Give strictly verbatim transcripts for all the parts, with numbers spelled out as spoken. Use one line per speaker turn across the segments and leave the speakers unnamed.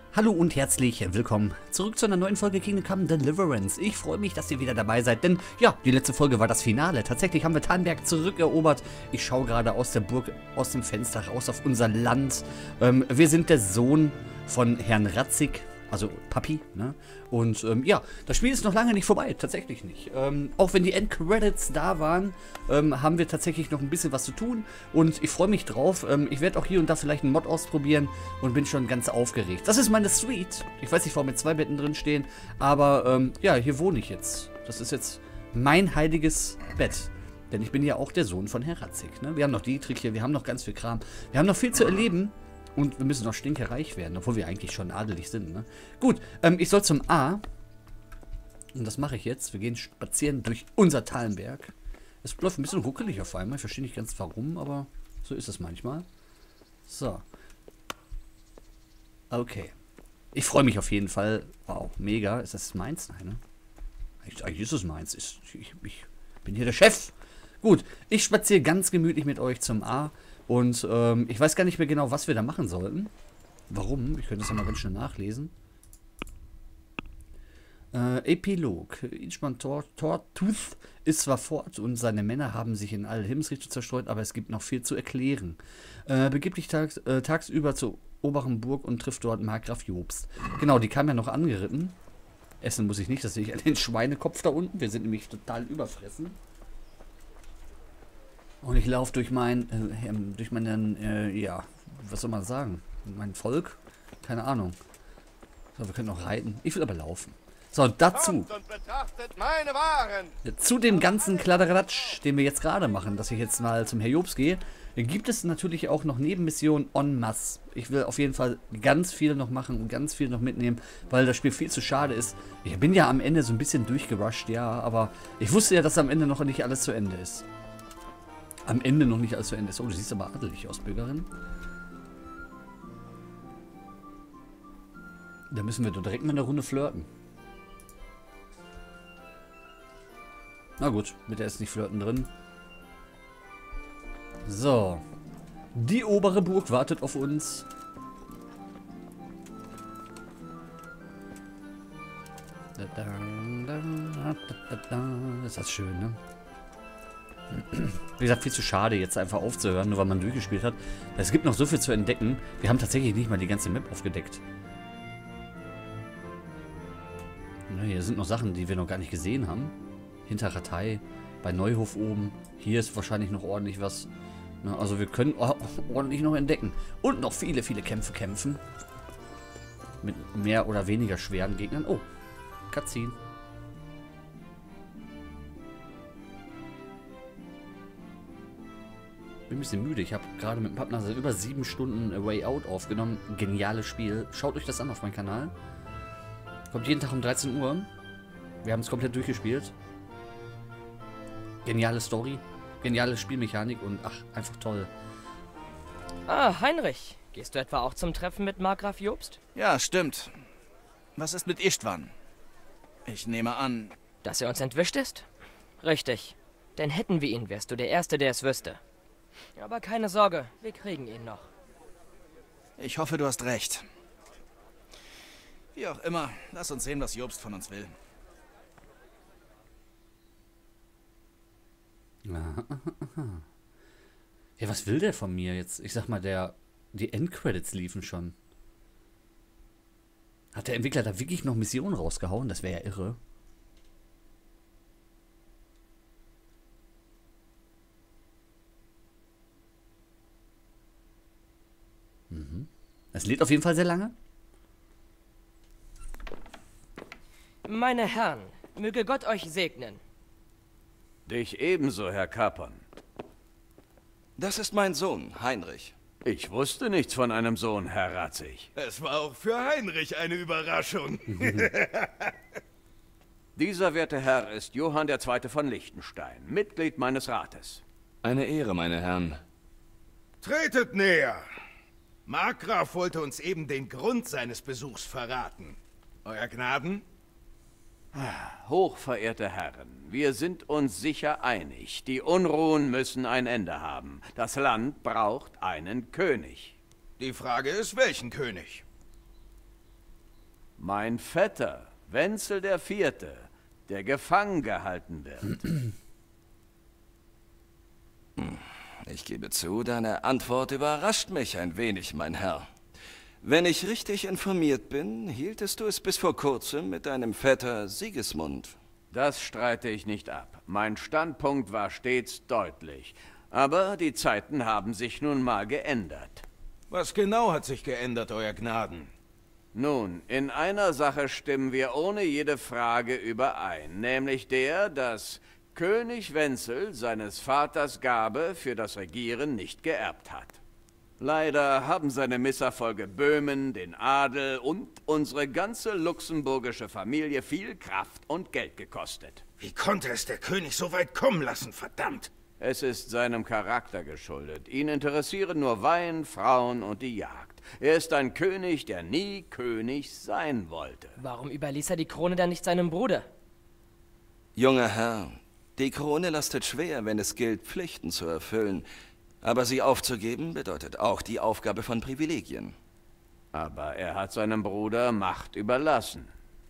Hallo und herzlich willkommen zurück zu einer neuen Folge Kingdom Come Deliverance. Ich freue mich, dass ihr wieder dabei seid, denn ja, die letzte Folge war das Finale. Tatsächlich haben wir Talmberg zurückerobert. Ich schaue gerade aus der Burg, aus dem Fenster raus auf unser Land. Ähm, wir sind der Sohn von Herrn Ratzig, also Papi, ne? Und ähm, ja, das Spiel ist noch lange nicht vorbei, tatsächlich nicht. Ähm, auch wenn die Endcredits da waren, ähm, haben wir tatsächlich noch ein bisschen was zu tun und ich freue mich drauf. Ähm, ich werde auch hier und da vielleicht einen Mod ausprobieren und bin schon ganz aufgeregt. Das ist meine Suite. Ich weiß nicht, warum jetzt zwei Betten drin stehen, aber ähm, ja, hier wohne ich jetzt. Das ist jetzt mein heiliges Bett. Denn ich bin ja auch der Sohn von Herr Ratzig, ne? Wir haben noch Dietrich hier, wir haben noch ganz viel Kram. Wir haben noch viel zu erleben. Und wir müssen noch stinkereich werden, obwohl wir eigentlich schon adelig sind, ne? Gut, ähm, ich soll zum A. Und das mache ich jetzt. Wir gehen spazieren durch unser Talmberg. Es läuft ein bisschen ruckelig auf einmal. Ich verstehe nicht ganz warum, aber so ist es manchmal. So. Okay. Ich freue mich auf jeden Fall. Wow, mega. Ist das meins? Nein, ne? Eigentlich, eigentlich ist es meins. Ich, ich, ich bin hier der Chef. Gut, ich spaziere ganz gemütlich mit euch zum A. Und ähm, ich weiß gar nicht mehr genau, was wir da machen sollten. Warum? Ich könnte das ja mal ganz schnell nachlesen. Äh, Epilog. Inchman Tortooth ist zwar fort und seine Männer haben sich in alle Himmelsrichtungen zerstreut, aber es gibt noch viel zu erklären. Äh, begib dich tags, äh, tagsüber zur oberen Burg und triff dort Markgraf Jobst. Genau, die kam ja noch angeritten. Essen muss ich nicht, das sehe ich an den Schweinekopf da unten. Wir sind nämlich total überfressen. Und ich laufe durch mein, äh, durch meinen, äh, ja, was soll man sagen? Mein Volk? Keine Ahnung. So, wir können noch reiten. Ich will aber laufen. So, dazu.
Meine Waren.
Zu dem ganzen Kladderadatsch, den wir jetzt gerade machen, dass ich jetzt mal zum Herr Jobst gehe, gibt es natürlich auch noch Nebenmissionen en masse. Ich will auf jeden Fall ganz viel noch machen und ganz viel noch mitnehmen, weil das Spiel viel zu schade ist. Ich bin ja am Ende so ein bisschen durchgerusht, ja, aber ich wusste ja, dass am Ende noch nicht alles zu Ende ist. Am Ende noch nicht alles zu Ende ist. Oh, du siehst aber adelig aus, Bürgerin. Da müssen wir doch direkt mal eine Runde flirten. Na gut, mit der ist nicht flirten drin. So. Die obere Burg wartet auf uns. Ist das schön, ne? Wie gesagt, viel zu schade, jetzt einfach aufzuhören, nur weil man durchgespielt hat. Es gibt noch so viel zu entdecken. Wir haben tatsächlich nicht mal die ganze Map aufgedeckt. Na, hier sind noch Sachen, die wir noch gar nicht gesehen haben. Hinter Ratei, bei Neuhof oben. Hier ist wahrscheinlich noch ordentlich was. Na, also wir können ordentlich noch entdecken. Und noch viele, viele Kämpfe kämpfen. Mit mehr oder weniger schweren Gegnern. Oh, Cutscene. Bin ein bisschen müde. Ich habe gerade mit dem Partner seit über sieben Stunden A Way Out aufgenommen. Geniales Spiel. Schaut euch das an auf meinem Kanal. Kommt jeden Tag um dreizehn Uhr. Wir haben es komplett durchgespielt. Geniale Story. Geniale Spielmechanik und ach, einfach toll.
Ah, Heinrich. Gehst du etwa auch zum Treffen mit Markgraf Jobst?
Ja, stimmt. Was ist mit Istvan? Ich nehme an...
Dass er uns entwischt ist? Richtig. Denn hätten wir ihn, wärst du der Erste, der es wüsste. Aber keine Sorge, wir kriegen ihn noch.
Ich hoffe, du hast recht. Wie auch immer, lass uns sehen, was Jobst von uns will.
Ja, was will der von mir jetzt? Ich sag mal, der die Endcredits liefen schon. Hat der Entwickler da wirklich noch Missionen rausgehauen? Das wäre ja irre. Mhm. Es lädt auf jeden Fall sehr lange.
Meine Herren, möge Gott euch segnen.
Dich ebenso, Herr Kapern.
Das ist mein Sohn, Heinrich.
Ich wusste nichts von einem Sohn, Herr Ratzig.
Es war auch für Heinrich eine Überraschung.
Dieser werte Herr ist Johann der Zweite von Liechtenstein, Mitglied meines Rates.
Eine Ehre, meine Herren.
Tretet näher. Markgraf wollte uns eben den Grund seines Besuchs verraten. Euer Gnaden?
Hochverehrte Herren, wir sind uns sicher einig. Die Unruhen müssen ein Ende haben. Das Land braucht einen König.
Die Frage ist, welchen König?
Mein Vetter, Wenzel der Vierte, der gefangen gehalten wird.
Ich gebe zu, deine Antwort überrascht mich ein wenig, mein Herr. Wenn ich richtig informiert bin, hieltest du es bis vor kurzem mit deinem Vetter Sigismund.
Das streite ich nicht ab. Mein Standpunkt war stets deutlich. Aber die Zeiten haben sich nun mal geändert.
Was genau hat sich geändert, Euer Gnaden?
Nun, in einer Sache stimmen wir ohne jede Frage überein, nämlich der, dass König Wenzel seines Vaters Gabe für das Regieren nicht geerbt hat. Leider haben seine Misserfolge Böhmen, den Adel und unsere ganze luxemburgische Familie viel Kraft und Geld gekostet.
Wie konnte es der König so weit kommen lassen, verdammt?
Es ist seinem Charakter geschuldet. Ihn interessieren nur Wein, Frauen und die Jagd. Er ist ein König, der nie König sein wollte.
Warum überließ er die Krone dann nicht seinem Bruder?
Junger Herr, die Krone lastet schwer, wenn es gilt, Pflichten zu erfüllen. Aber sie aufzugeben bedeutet auch die Aufgabe von Privilegien.
Aber er hat seinem Bruder Macht überlassen.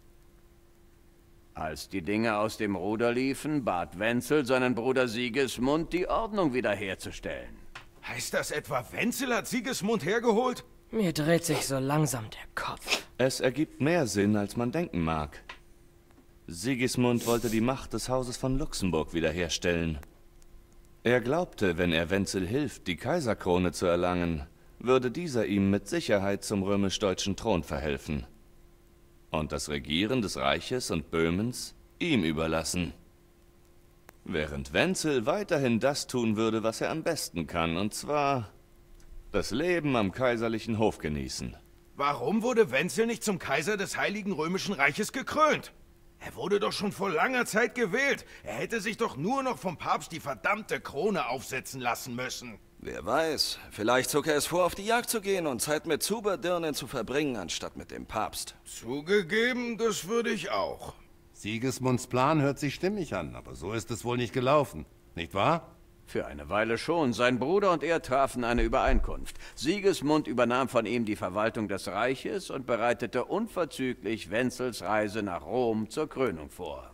Als die Dinge aus dem Ruder liefen, bat Wenzel seinen Bruder Sigismund, die Ordnung wiederherzustellen.
Heißt das etwa, Wenzel hat Sigismund hergeholt?
Mir dreht sich so langsam der Kopf.
Es ergibt mehr Sinn, als man denken mag. Sigismund wollte die Macht des Hauses von Luxemburg wiederherstellen. Er glaubte, wenn er Wenzel hilft, die Kaiserkrone zu erlangen, würde dieser ihm mit Sicherheit zum römisch-deutschen Thron verhelfen. Und das Regieren des Reiches und Böhmens ihm überlassen. Während Wenzel weiterhin das tun würde, was er am besten kann, und zwar das Leben am kaiserlichen Hof genießen.
Warum wurde Wenzel nicht zum Kaiser des Heiligen Römischen Reiches gekrönt? Er wurde doch schon vor langer Zeit gewählt. Er hätte sich doch nur noch vom Papst die verdammte Krone aufsetzen lassen müssen.
Wer weiß, vielleicht zog er es vor, auf die Jagd zu gehen und Zeit mit Zuberdirnen zu verbringen, anstatt mit dem Papst.
Zugegeben, das würde ich auch.
Sigismunds Plan hört sich stimmig an, aber so ist es wohl nicht gelaufen, nicht wahr?
Für eine Weile schon. Sein Bruder und er trafen eine Übereinkunft. Sigismund übernahm von ihm die Verwaltung des Reiches und bereitete unverzüglich Wenzels Reise nach Rom zur Krönung vor.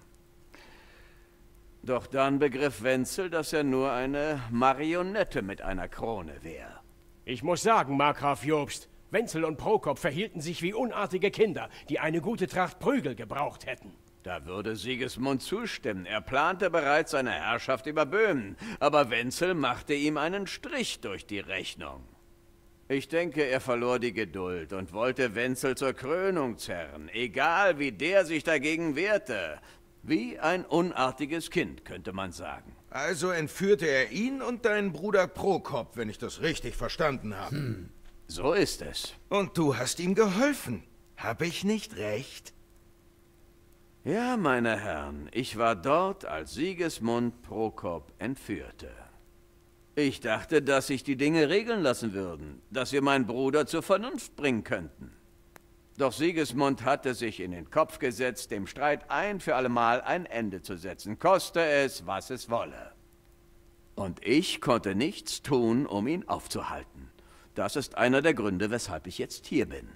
Doch dann begriff Wenzel, dass er nur eine Marionette mit einer Krone wäre.
Ich muss sagen, Markgraf Jobst, Wenzel und Prokop verhielten sich wie unartige Kinder, die eine gute Tracht Prügel gebraucht hätten.
Da würde Sigismund zustimmen. Er plante bereits seine Herrschaft über Böhmen, aber Wenzel machte ihm einen Strich durch die Rechnung. Ich denke, er verlor die Geduld und wollte Wenzel zur Krönung zerren, egal wie der sich dagegen wehrte. Wie ein unartiges Kind, könnte man sagen.
Also entführte er ihn und deinen Bruder Prokop, wenn ich das richtig verstanden habe.
Hm. So ist es.
Und du hast ihm geholfen. Hab ich nicht recht?
Ja, meine Herren, ich war dort, als Sigismund Prokop entführte. Ich dachte, dass sich die Dinge regeln lassen würden, dass wir meinen Bruder zur Vernunft bringen könnten. Doch Sigismund hatte sich in den Kopf gesetzt, dem Streit ein für allemal ein Ende zu setzen, koste es, was es wolle. Und ich konnte nichts tun, um ihn aufzuhalten. Das ist einer der Gründe, weshalb ich jetzt hier bin.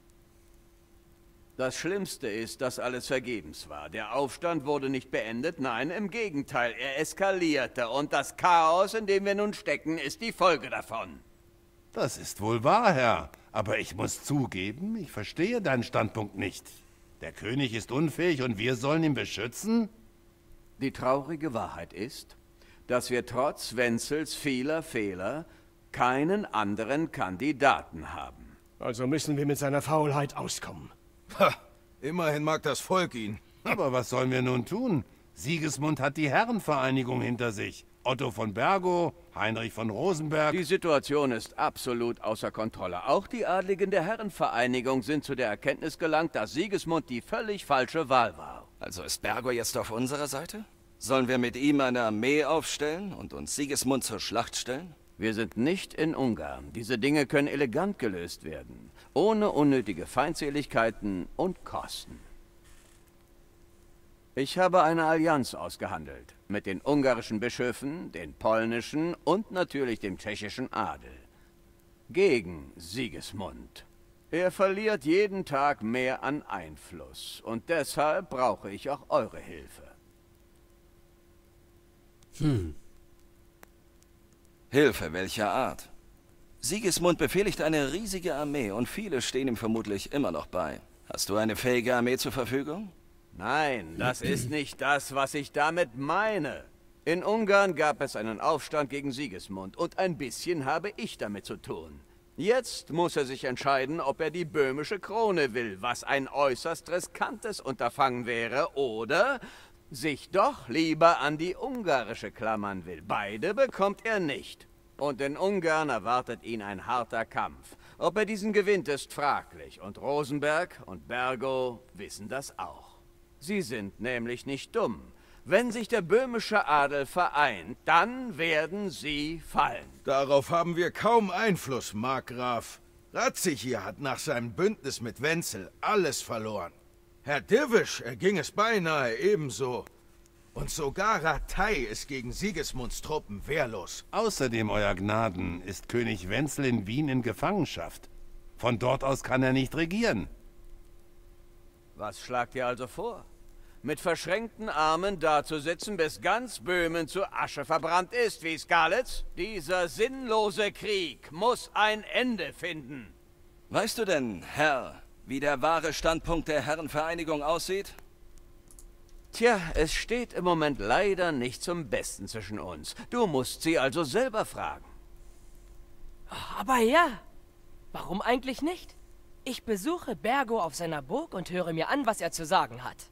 Das Schlimmste ist, dass alles vergebens war. Der Aufstand wurde nicht beendet, nein, im Gegenteil, er eskalierte. Und das Chaos, in dem wir nun stecken, ist die Folge davon.
Das ist wohl wahr, Herr. Aber ich muss zugeben, ich verstehe deinen Standpunkt nicht. Der König ist unfähig und wir sollen ihn beschützen?
Die traurige Wahrheit ist, dass wir trotz Wenzels vieler Fehler keinen anderen Kandidaten haben.
Also müssen wir mit seiner Faulheit auskommen.
Ha, immerhin mag das Volk ihn.
Aber was sollen wir nun tun? Sigismund hat die Herrenvereinigung hinter sich. Otto von Bergo, Heinrich von Rosenberg.
Die Situation ist absolut außer Kontrolle. Auch die Adligen der Herrenvereinigung sind zu der Erkenntnis gelangt, dass Sigismund die völlig falsche Wahl war.
Also ist Bergo jetzt auf unserer Seite? Sollen wir mit ihm eine Armee aufstellen und uns Sigismund zur Schlacht stellen?
Wir sind nicht in Ungarn. Diese Dinge können elegant gelöst werden, ohne unnötige Feindseligkeiten und Kosten. Ich habe eine Allianz ausgehandelt mit den ungarischen Bischöfen, den polnischen und natürlich dem tschechischen Adel. Gegen Sigismund. Er verliert jeden Tag mehr an Einfluss. Und deshalb brauche ich auch eure Hilfe.
Hm.
Hilfe welcher Art? Sigismund befehligt eine riesige Armee und viele stehen ihm vermutlich immer noch bei. Hast du eine fähige Armee zur Verfügung?
Nein, das ist nicht das, was ich damit meine. In Ungarn gab es einen Aufstand gegen Sigismund und ein bisschen habe ich damit zu tun. Jetzt muss er sich entscheiden, ob er die böhmische Krone will, was ein äußerst riskantes Unterfangen wäre, oder sich doch lieber an die ungarische klammern will. Beide bekommt er nicht. Und in Ungarn erwartet ihn ein harter Kampf. Ob er diesen gewinnt, ist fraglich. Und Rosenberg und Bergo wissen das auch. Sie sind nämlich nicht dumm. Wenn sich der böhmische Adel vereint, dann werden sie fallen.
Darauf haben wir kaum Einfluss, Markgraf. Ratzig hier hat nach seinem Bündnis mit Wenzel alles verloren. Herr Divisch erging es beinahe ebenso. Und sogar Ratei ist gegen Sigismunds Truppen wehrlos.
Außerdem, Euer Gnaden, ist König Wenzel in Wien in Gefangenschaft. Von dort aus kann er nicht regieren.
Was schlagt ihr also vor? Mit verschränkten Armen dazusitzen, bis ganz Böhmen zu Asche verbrannt ist, wie Skalitz? Dieser sinnlose Krieg muss ein Ende finden.
Weißt du denn, Herr, wie der wahre Standpunkt der Herrenvereinigung aussieht?
Tja, es steht im Moment leider nicht zum Besten zwischen uns. Du musst sie also selber fragen.
Aber ja, warum eigentlich nicht? Ich besuche Bergo auf seiner Burg und höre mir an, was er zu sagen hat.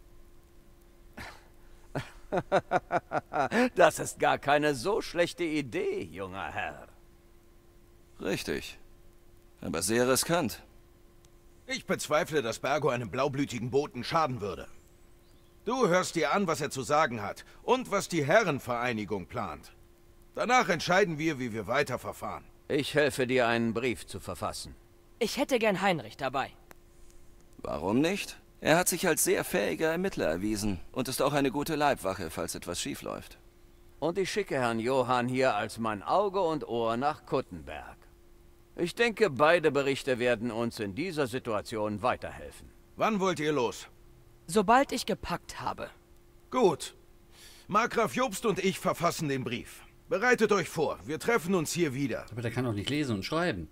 Das ist gar keine so schlechte Idee, junger Herr.
Richtig. Aber sehr riskant.
Ich bezweifle, dass Bergo einem blaublütigen Boten schaden würde. Du hörst dir an, was er zu sagen hat und was die Herrenvereinigung plant. Danach entscheiden wir, wie wir weiter verfahren.
Ich helfe dir, einen Brief zu verfassen.
Ich hätte gern Heinrich dabei.
Warum nicht? Er hat sich als sehr fähiger Ermittler erwiesen und ist auch eine gute Leibwache, falls etwas schief läuft.
Und ich schicke Herrn Johann hier als mein Auge und Ohr nach Kuttenberg. Ich denke, beide Berichte werden uns in dieser Situation weiterhelfen.
Wann wollt ihr los?
Sobald ich gepackt habe.
Gut. Markgraf Jobst und ich verfassen den Brief. Bereitet euch vor, wir treffen uns hier wieder.
Aber der kann doch nicht lesen und schreiben.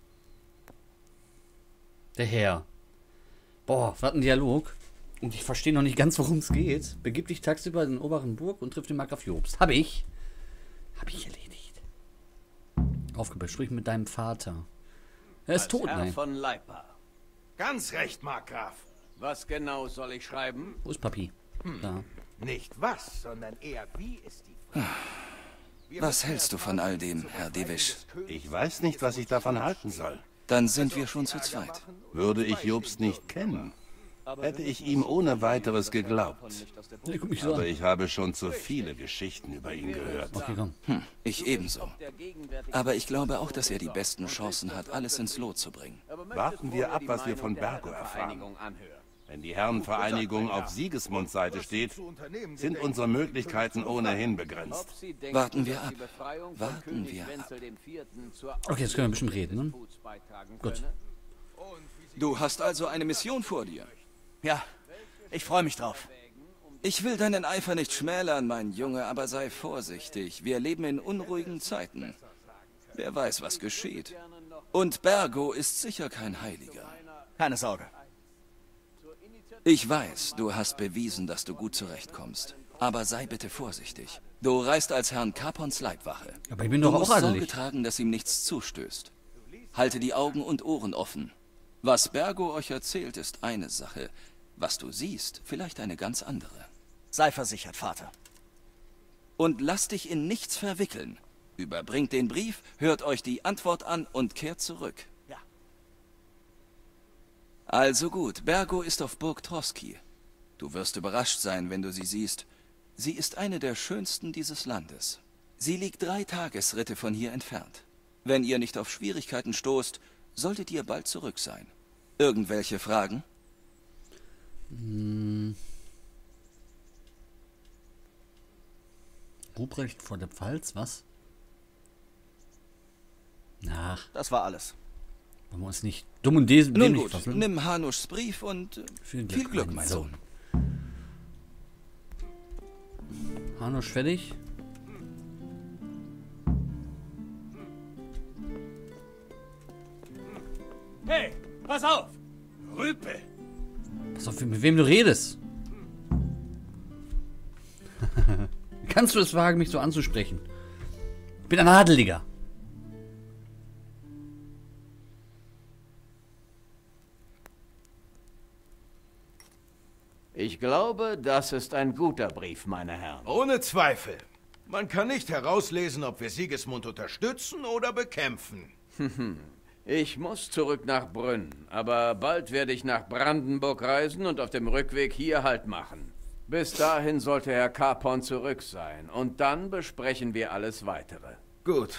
Der Herr. Boah, was ein Dialog. Und ich verstehe noch nicht ganz, worum es geht. Begib dich tagsüber in den oberen Burg und triff den Markgraf Jobst. Hab ich. Hab ich erledigt. Aufgebracht, sprich mit deinem Vater. Er ist
Als
tot,
Herr
nein.
von Leipa. Ganz recht, Markgraf.
Was genau soll ich schreiben?
Wo ist Papi?
Hm.
Da.
Nicht was, sondern eher wie ist die Frage.
Was hältst du von all dem, Herr Divisch?
Ich weiß nicht, was ich davon halten soll.
Dann sind wir schon zu zweit.
Würde ich Jobst nicht kennen, hätte ich ihm ohne weiteres geglaubt. Aber ich habe schon zu viele Geschichten über ihn gehört.
Okay, komm.
Hm, ich ebenso. Aber ich glaube auch, dass er die besten Chancen hat, alles ins Lot zu bringen.
Warten wir ab, was wir von Bergo erfahren. Wenn die Herrenvereinigung auf Sigismunds Seite steht, sind unsere Möglichkeiten ohnehin begrenzt.
Warten wir ab. Warten wir ab.
Okay, jetzt können wir ein bisschen reden, ne? Gut.
Du hast also eine Mission vor dir?
Ja, ich freue mich drauf.
Ich will deinen Eifer nicht schmälern, mein Junge, aber sei vorsichtig. Wir leben in unruhigen Zeiten. Wer weiß, was geschieht. Und Bergo ist sicher kein Heiliger.
Keine Sorge.
Ich weiß, du hast bewiesen, dass du gut zurechtkommst. Aber sei bitte vorsichtig. Du reist als Herrn Capons Leibwache.
Aber ich bin
du
doch auch
musst Sorge
adelig.
tragen, dass ihm nichts zustößt. Halte die Augen und Ohren offen. Was Bergo euch erzählt, ist eine Sache. Was du siehst, vielleicht eine ganz andere.
Sei versichert, Vater.
Und lass dich in nichts verwickeln. Überbringt den Brief, hört euch die Antwort an und kehrt zurück.
Ja.
Also gut, Bergo ist auf Burg Troski. Du wirst überrascht sein, wenn du sie siehst. Sie ist eine der schönsten dieses Landes. Sie liegt drei Tagesritte von hier entfernt. Wenn ihr nicht auf Schwierigkeiten stoßt, solltet ihr bald zurück sein. Irgendwelche Fragen?
Hm. Ruprecht vor der Pfalz, was? Ach.
Das war alles.
Wollen wir uns nicht dumm und dämlich
Nun gut,
verfüllen?
nimm Hanuschs Brief und äh,
Viel
viel
Glück,
Glück,
mein
Sohn.
Hanusch fertig.
Hey, pass auf! Rüpel!
Pass auf, mit wem du redest. Kannst du es wagen, mich so anzusprechen? Ich bin ein Adeliger.
Ich glaube, das ist ein guter Brief, meine Herren.
Ohne Zweifel. Man kann nicht herauslesen, ob wir Sigismund unterstützen oder bekämpfen.
Ich muss zurück nach Brünn, aber bald werde ich nach Brandenburg reisen und auf dem Rückweg hier Halt machen. Bis dahin sollte Herr Capon zurück sein und dann besprechen wir alles Weitere.
Gut.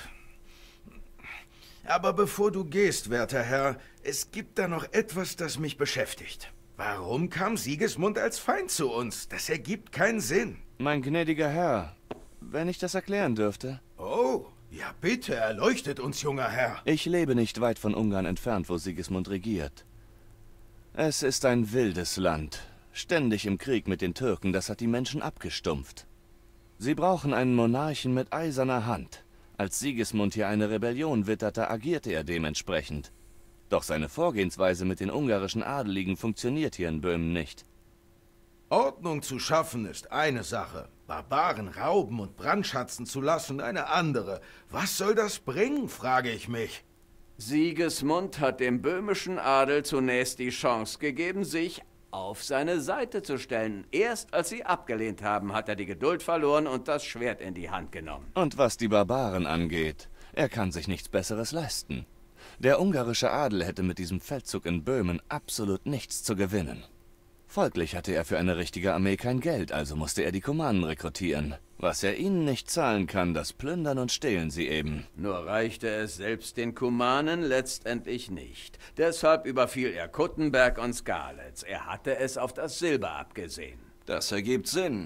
Aber bevor du gehst, werter Herr, es gibt da noch etwas, das mich beschäftigt. Warum kam Sigismund als Feind zu uns? Das ergibt keinen Sinn.
Mein gnädiger Herr, wenn ich das erklären dürfte.
Oh, ja bitte, erleuchtet uns, junger Herr.
Ich lebe nicht weit von Ungarn entfernt, wo Sigismund regiert. Es ist ein wildes Land. Ständig im Krieg mit den Türken, das hat die Menschen abgestumpft. Sie brauchen einen Monarchen mit eiserner Hand. Als Sigismund hier eine Rebellion witterte, agierte er dementsprechend. Doch seine Vorgehensweise mit den ungarischen Adeligen funktioniert hier in Böhmen nicht.
Ordnung zu schaffen ist eine Sache. Barbaren rauben und brandschatzen zu lassen eine andere. Was soll das bringen, frage ich mich.
Sigismund hat dem böhmischen Adel zunächst die Chance gegeben, sich auf seine Seite zu stellen. Erst als sie abgelehnt haben, hat er die Geduld verloren und das Schwert in die Hand genommen.
Und was die Barbaren angeht, er kann sich nichts Besseres leisten. Der ungarische Adel hätte mit diesem Feldzug in Böhmen absolut nichts zu gewinnen. Folglich hatte er für eine richtige Armee kein Geld, also musste er die Kumanen rekrutieren. Was er ihnen nicht zahlen kann, das plündern und stehlen sie eben.
Nur reichte es selbst den Kumanen letztendlich nicht. Deshalb überfiel er Kuttenberg und Skalitz. Er hatte es auf das Silber abgesehen.
Das ergibt Sinn.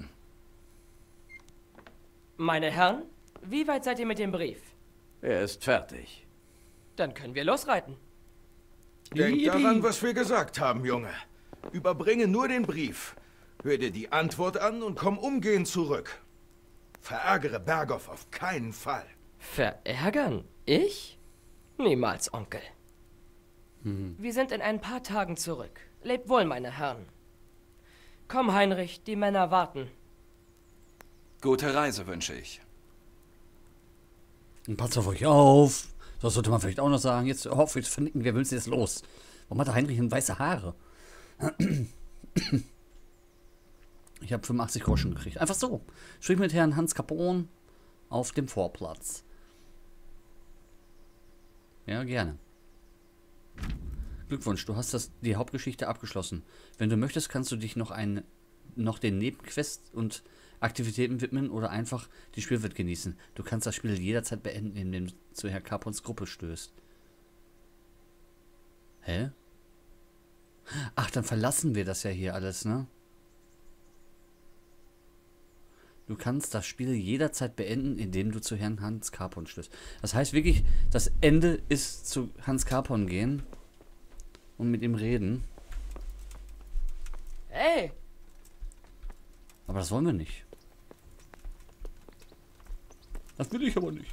Meine Herren, wie weit seid ihr mit dem Brief?
Er ist fertig.
Dann können wir losreiten.
Denk daran, was wir gesagt haben, Junge. Überbringe nur den Brief. Hör dir die Antwort an und komm umgehend zurück. Verärgere Bergoff auf keinen Fall.
Verärgern? Ich? Niemals, Onkel.
Hm.
Wir sind in ein paar Tagen zurück. Lebt wohl, meine Herren. Komm, Heinrich, die Männer warten.
Gute Reise wünsche ich.
Und passt auf euch auf. Das sollte man vielleicht auch noch sagen. Jetzt hoffe ich, jetzt vernicken wir, will sie jetzt los. Warum hat der Heinrich denn weiße Haare? Ich habe fünfundachtzig Groschen gekriegt. Einfach so. Sprich mit Herrn Hans Capon auf dem Vorplatz. Ja, gerne. Glückwunsch, du hast das, die Hauptgeschichte abgeschlossen. Wenn du möchtest, kannst du dich noch, ein, noch den Nebenquest und Aktivitäten widmen oder einfach die Spielwelt genießen. Du kannst das Spiel jederzeit beenden, indem du zu Herr Capons Gruppe stößt. Hä? Ach, dann verlassen wir das ja hier alles, ne? Du kannst das Spiel jederzeit beenden, indem du zu Herrn Hans Capon stößt. Das heißt wirklich, das Ende ist zu Hans Capon gehen und mit ihm reden.
Hey!
Aber das wollen wir nicht. Das will ich aber nicht.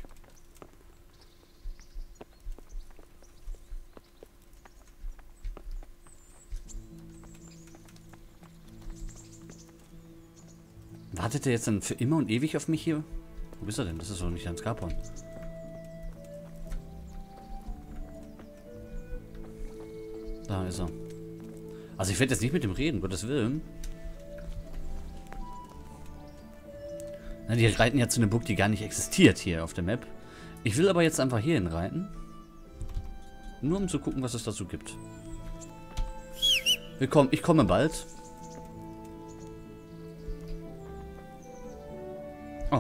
Wartet er jetzt dann für immer und ewig auf mich hier? Wo ist er denn? Das ist doch nicht Hans Capon. Da ist er. Also ich werde jetzt nicht mit dem reden, Gottes Willen. Na, die reiten ja zu einer Burg, die gar nicht existiert hier auf der Map. Ich will aber jetzt einfach hierhin reiten. Nur um zu gucken, was es dazu gibt. Willkommen, ich komme bald. Oh.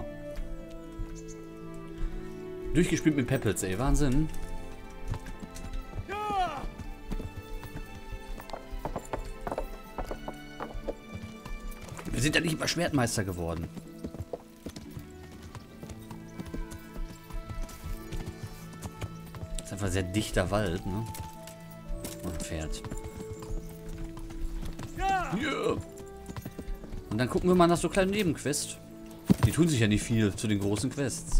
Durchgespielt mit Peppels, ey. Wahnsinn. Wir sind ja nicht mal Schwertmeister geworden. Das ist einfach sehr dichter Wald, ne? fährt. Ja. Und dann gucken wir mal nach so kleinen Nebenquests. Die tun sich ja nicht viel zu den großen Quests.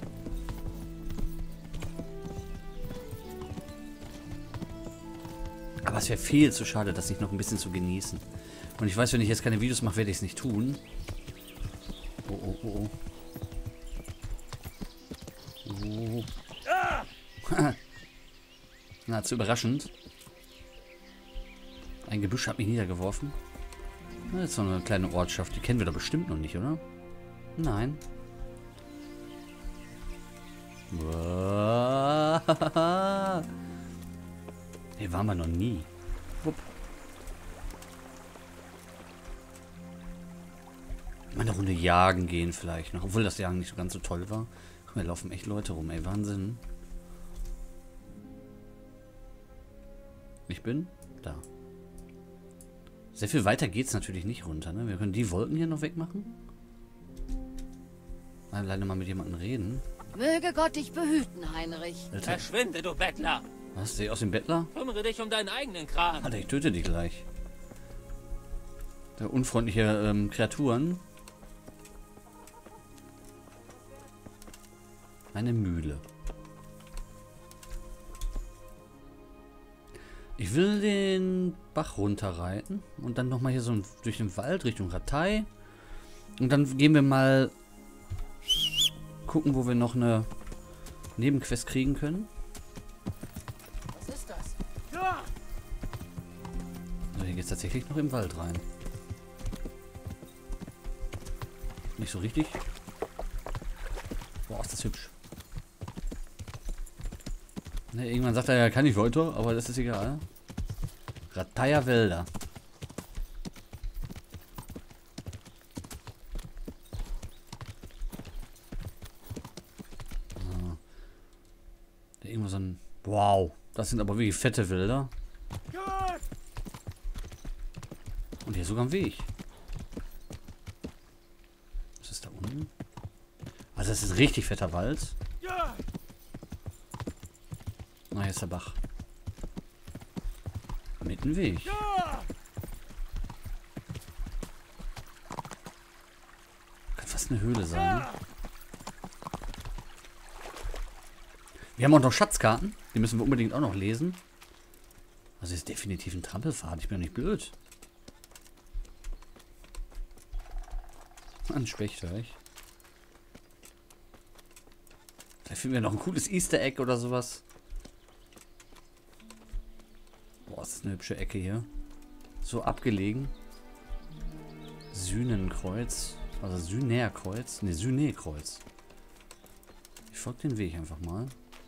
Aber es wäre viel zu schade, das nicht noch ein bisschen zu genießen. Und ich weiß, wenn ich jetzt keine Videos mache, werde ich es nicht tun. Oh, oh, oh, oh. Oh. Na, zu überraschend. Ein Gebüsch hat mich niedergeworfen. Das ist so eine kleine Ortschaft. Die kennen wir doch bestimmt noch nicht, oder? Nein. Hier waren wir noch nie. Wupp. Mal eine Runde jagen gehen vielleicht noch. Obwohl das Jagen nicht so ganz so toll war. Guck mal, da laufen echt Leute rum, ey. Wahnsinn. Ich bin da. Sehr viel weiter geht's natürlich nicht runter, ne? Wir können die Wolken hier noch wegmachen. Alleine mal mit jemandem reden.
Möge Gott dich behüten, Heinrich.
Alter.
Verschwinde, du Bettler!
Was? Seh ich aus dem Bettler?
Kümmere dich um deinen eigenen Kram.
Alter, ich töte dich gleich. Der unfreundliche ähm, Kreaturen. Eine Mühle. Ich will den Bach runterreiten und dann nochmal hier so durch den Wald Richtung Rattay. Und dann gehen wir mal gucken, wo wir noch eine Nebenquest kriegen können.
Was ist das? Ja!
Also hier geht es tatsächlich noch im Wald rein. Nicht so richtig. Boah, ist das hübsch. Ne, irgendwann sagt er, ja, kann ich weiter, aber das ist egal. Rattayer Wälder. Ah. Da irgendwo so ein... Wow, das sind aber wirklich fette Wälder. Und hier sogar ein Weg. Was ist da unten? Also das ist ein richtig fetter Wald. Na, hier ist der Bach. Mit dem Weg. Kann fast eine Höhle sein. Wir haben auch noch Schatzkarten. Die müssen wir unbedingt auch noch lesen. Also ist definitiv ein Trampelpfad. Ich bin ja nicht blöd. Ein Specht, höre ich. Vielleicht finden wir noch ein cooles Easter Egg oder sowas. Boah, das ist eine hübsche Ecke hier. So abgelegen. Sühnenkreuz. Also Sühnerkreuz. Ne, Sühnerkreuz. Ich folge den Weg einfach mal.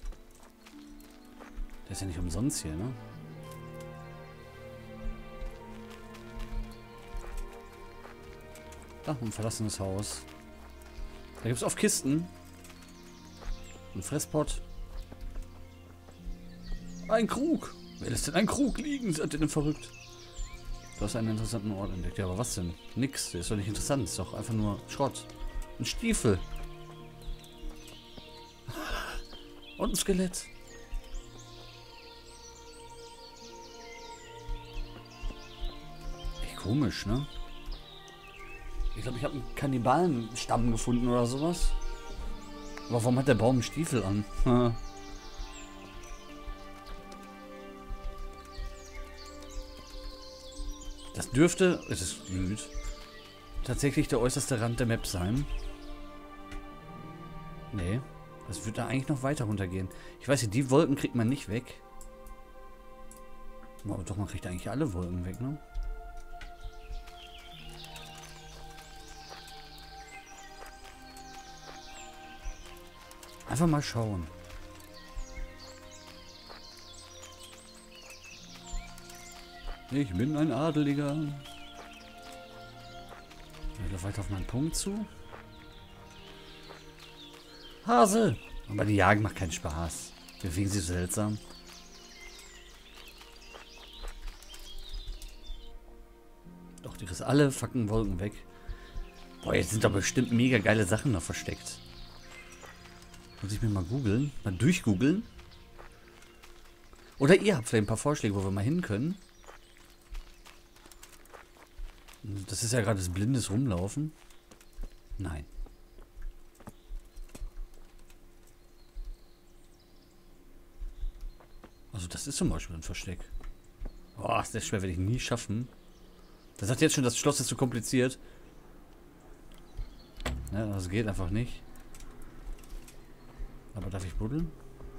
Der ist ja nicht umsonst hier, ne? Ach, ein verlassenes Haus. Da gibt es oft Kisten. Ein Fresspot. Ein Krug. Wer lässt denn einen Krug liegen? Seid ihr denn verrückt? Du hast einen interessanten Ort entdeckt. Ja, aber was denn? Nix. Der ist doch nicht interessant. Ist doch einfach nur Schrott. Ein Stiefel. Und ein Skelett. Echt komisch, ne? Ich glaube, ich habe einen Kannibalenstamm gefunden oder sowas. Aber warum hat der Baum einen Stiefel an? Das dürfte, es ist glüht, tatsächlich der äußerste Rand der Map sein. Nee, das wird da eigentlich noch weiter runtergehen. Ich weiß nicht, die Wolken kriegt man nicht weg. Aber doch, man kriegt eigentlich alle Wolken weg, ne? Einfach mal schauen. Ich bin ein Adeliger. Ich laufe weiter auf meinen Punkt zu. Hase! Aber die Jagen macht keinen Spaß. Bewegen sie so seltsam. Doch, die riss alle fucking Wolken weg. Boah, jetzt sind da bestimmt mega geile Sachen noch versteckt. Muss ich mir mal googeln. Mal durchgoogeln. Oder ihr habt vielleicht ein paar Vorschläge, wo wir mal hin können. Das ist ja gerade das blindes Rumlaufen. Nein. Also das ist zum Beispiel ein Versteck. Boah, sehr schwer, werde ich nie schaffen. Das sagt jetzt schon, das Schloss ist zu kompliziert. Ja, das geht einfach nicht. Aber darf ich buddeln?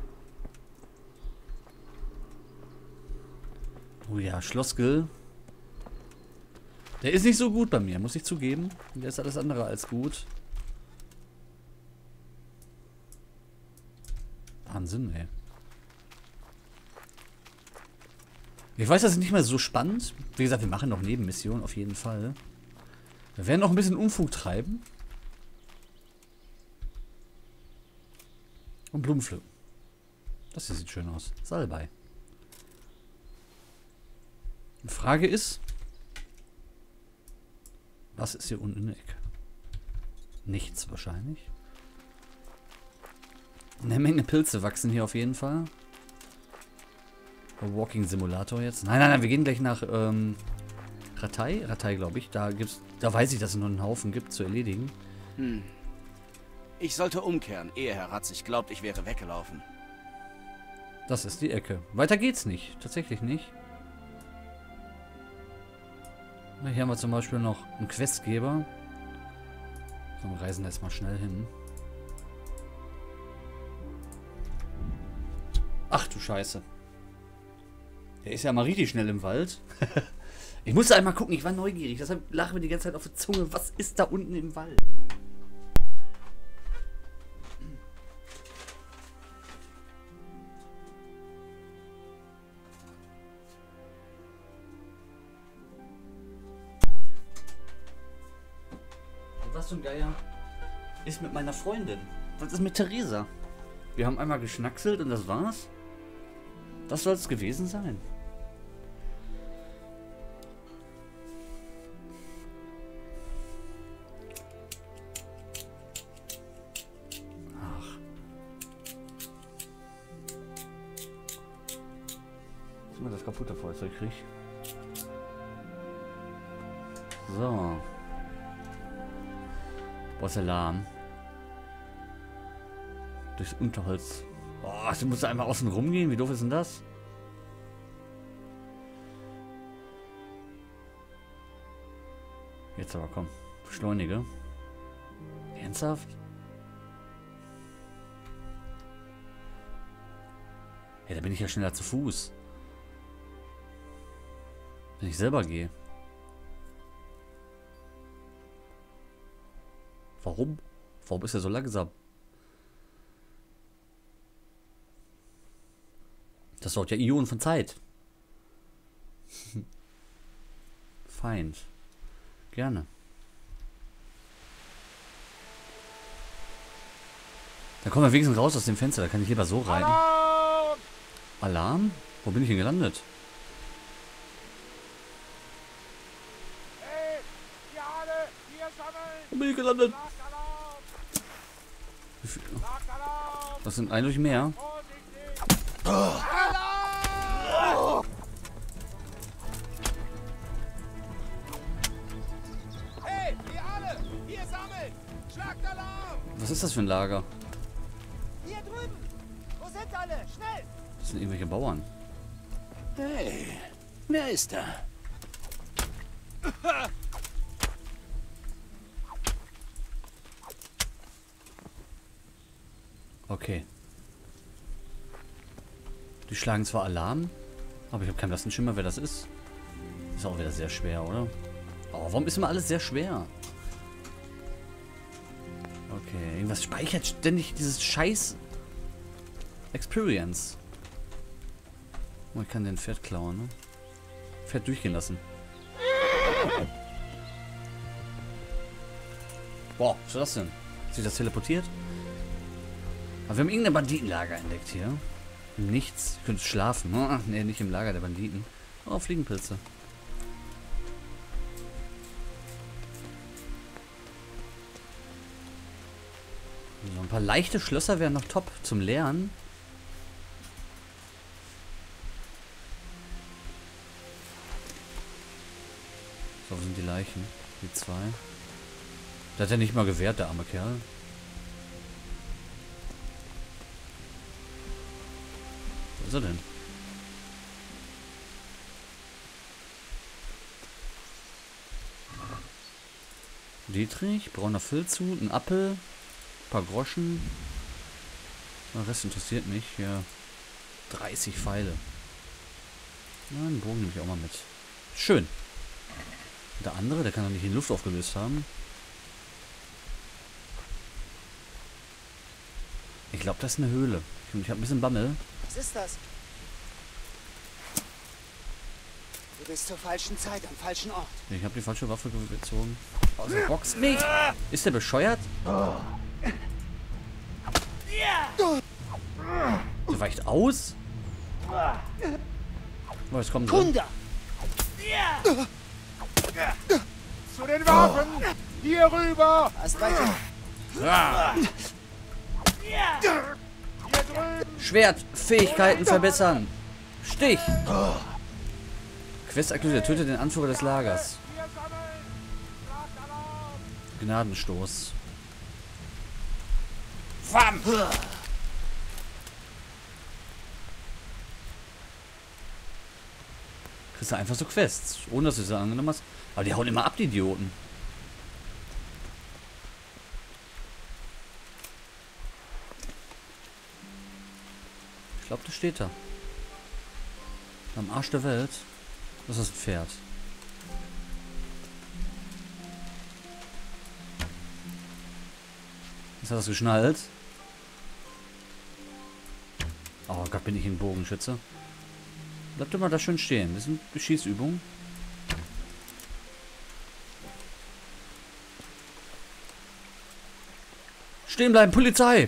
Oh ja, Schlossskill. Der ist nicht so gut bei mir, muss ich zugeben. Der ist alles andere als gut. Wahnsinn, ey. Ich weiß, das ist nicht mehr so spannend. Wie gesagt, wir machen noch Nebenmissionen auf jeden Fall. Wir werden noch ein bisschen Unfug treiben. Und Blumen pflücken. Das hier sieht schön aus. Salbei. Die Frage ist, was ist hier unten in der Ecke? Nichts wahrscheinlich. Eine Menge Pilze wachsen hier auf jeden Fall. Walking Simulator jetzt. Nein, nein, nein, wir gehen gleich nach ähm, Rattay. Rattay, glaube ich. Da gibt's, da weiß ich, dass es noch einen Haufen gibt zu erledigen.
Hm. Ich sollte umkehren, ehe Herr Ratzig glaubt, ich wäre weggelaufen.
Das ist die Ecke. Weiter geht's nicht. Tatsächlich nicht. Na, hier haben wir zum Beispiel noch einen Questgeber. So, wir reisen jetzt mal schnell hin. Ach du Scheiße. Der ist ja mal richtig schnell im Wald. Ich musste einmal gucken, ich war neugierig. Deshalb lachen wir die ganze Zeit auf die Zunge. Was ist da unten im Wald? Was zum Geier ist mit meiner Freundin? Was ist mit Theresa? Wir haben einmal geschnackselt und das war's? Das soll es gewesen sein. Ach. Dass man das kaputte Feuerzeug kriegt. So. Was Alarm. Durchs Unterholz. Boah, du musst einmal außen rumgehen. Wie doof ist denn das? Jetzt aber komm. Beschleunige. Ernsthaft? Ja, da bin ich ja schneller zu Fuß. Wenn ich selber gehe. Warum? Warum ist er so langsam? Das dauert ja Ionen von Zeit. Feind. Gerne. Da kommen wir wenigstens raus aus dem Fenster. Da kann ich lieber so rein. Alarm! Alarm? Wo bin ich denn gelandet?
Hey, ihr alle, hier sammeln!
Wo bin ich gelandet? Das sind eindeutig mehr. Oh.
Hey, ihr alle, hier sammeln! Schlagt Alarm!
Was ist das für ein Lager?
Hier drüben! Wo sind alle? Schnell!
Das sind irgendwelche Bauern.
Hey, wer ist da?
Okay. Die schlagen zwar Alarm, aber ich habe keinen blassen Schimmer, wer das ist. Ist auch wieder sehr schwer, oder? Oh, warum ist immer alles sehr schwer? Okay, irgendwas speichert ständig dieses scheiß Experience. Oh, ich kann den Pferd klauen, ne? Pferd durchgehen lassen. Boah, was ist das denn? Hat sich das teleportiert? Aber wir haben irgendein Banditenlager entdeckt hier. Nichts. Ich könnte schlafen. Oh, ne, nicht im Lager der Banditen. Oh, Fliegenpilze. So, ein paar leichte Schlösser wären noch top zum Lernen. Wo sind die Leichen? Die zwei. Der hat ja nicht mal gewehrt, der arme Kerl. Wo ist er denn? Dietrich, brauner Filzhut, ein Apfel, ein paar Groschen. Der Rest interessiert mich. Ja. dreißig Pfeile. Na, den Bogen nehme ich auch mal mit. Schön. Der andere, der kann doch nicht in Luft aufgelöst haben. Ich glaube, das ist eine Höhle. Ich habe ein bisschen Bammel.
Was ist das? Du bist zur falschen Zeit am falschen Ort.
Ich habe die falsche Waffe gezogen. Aus der Box. Mich! Ist der bescheuert? Der weicht aus? Oh, jetzt kommt
Kunda!
Zu den Waffen! Hier rüber!
Erst weiter.
Ah.
Hier drüben!
Schwert, Fähigkeiten verbessern. Stich. Quest aktiviert. Tötet den Anführer des Lagers. Gnadenstoß. Fam! Kriegst du einfach so Quests, ohne dass du sie angenommen hast. Aber die hauen immer ab, die Idioten. Ich glaube, das steht da. Am Arsch der Welt. Das ist ein Pferd. Jetzt hat das geschnallt. Oh Gott, bin ich ein Bogenschütze. Bleibt immer da schön stehen. Das sind Schießübungen. Stehen bleiben, Polizei!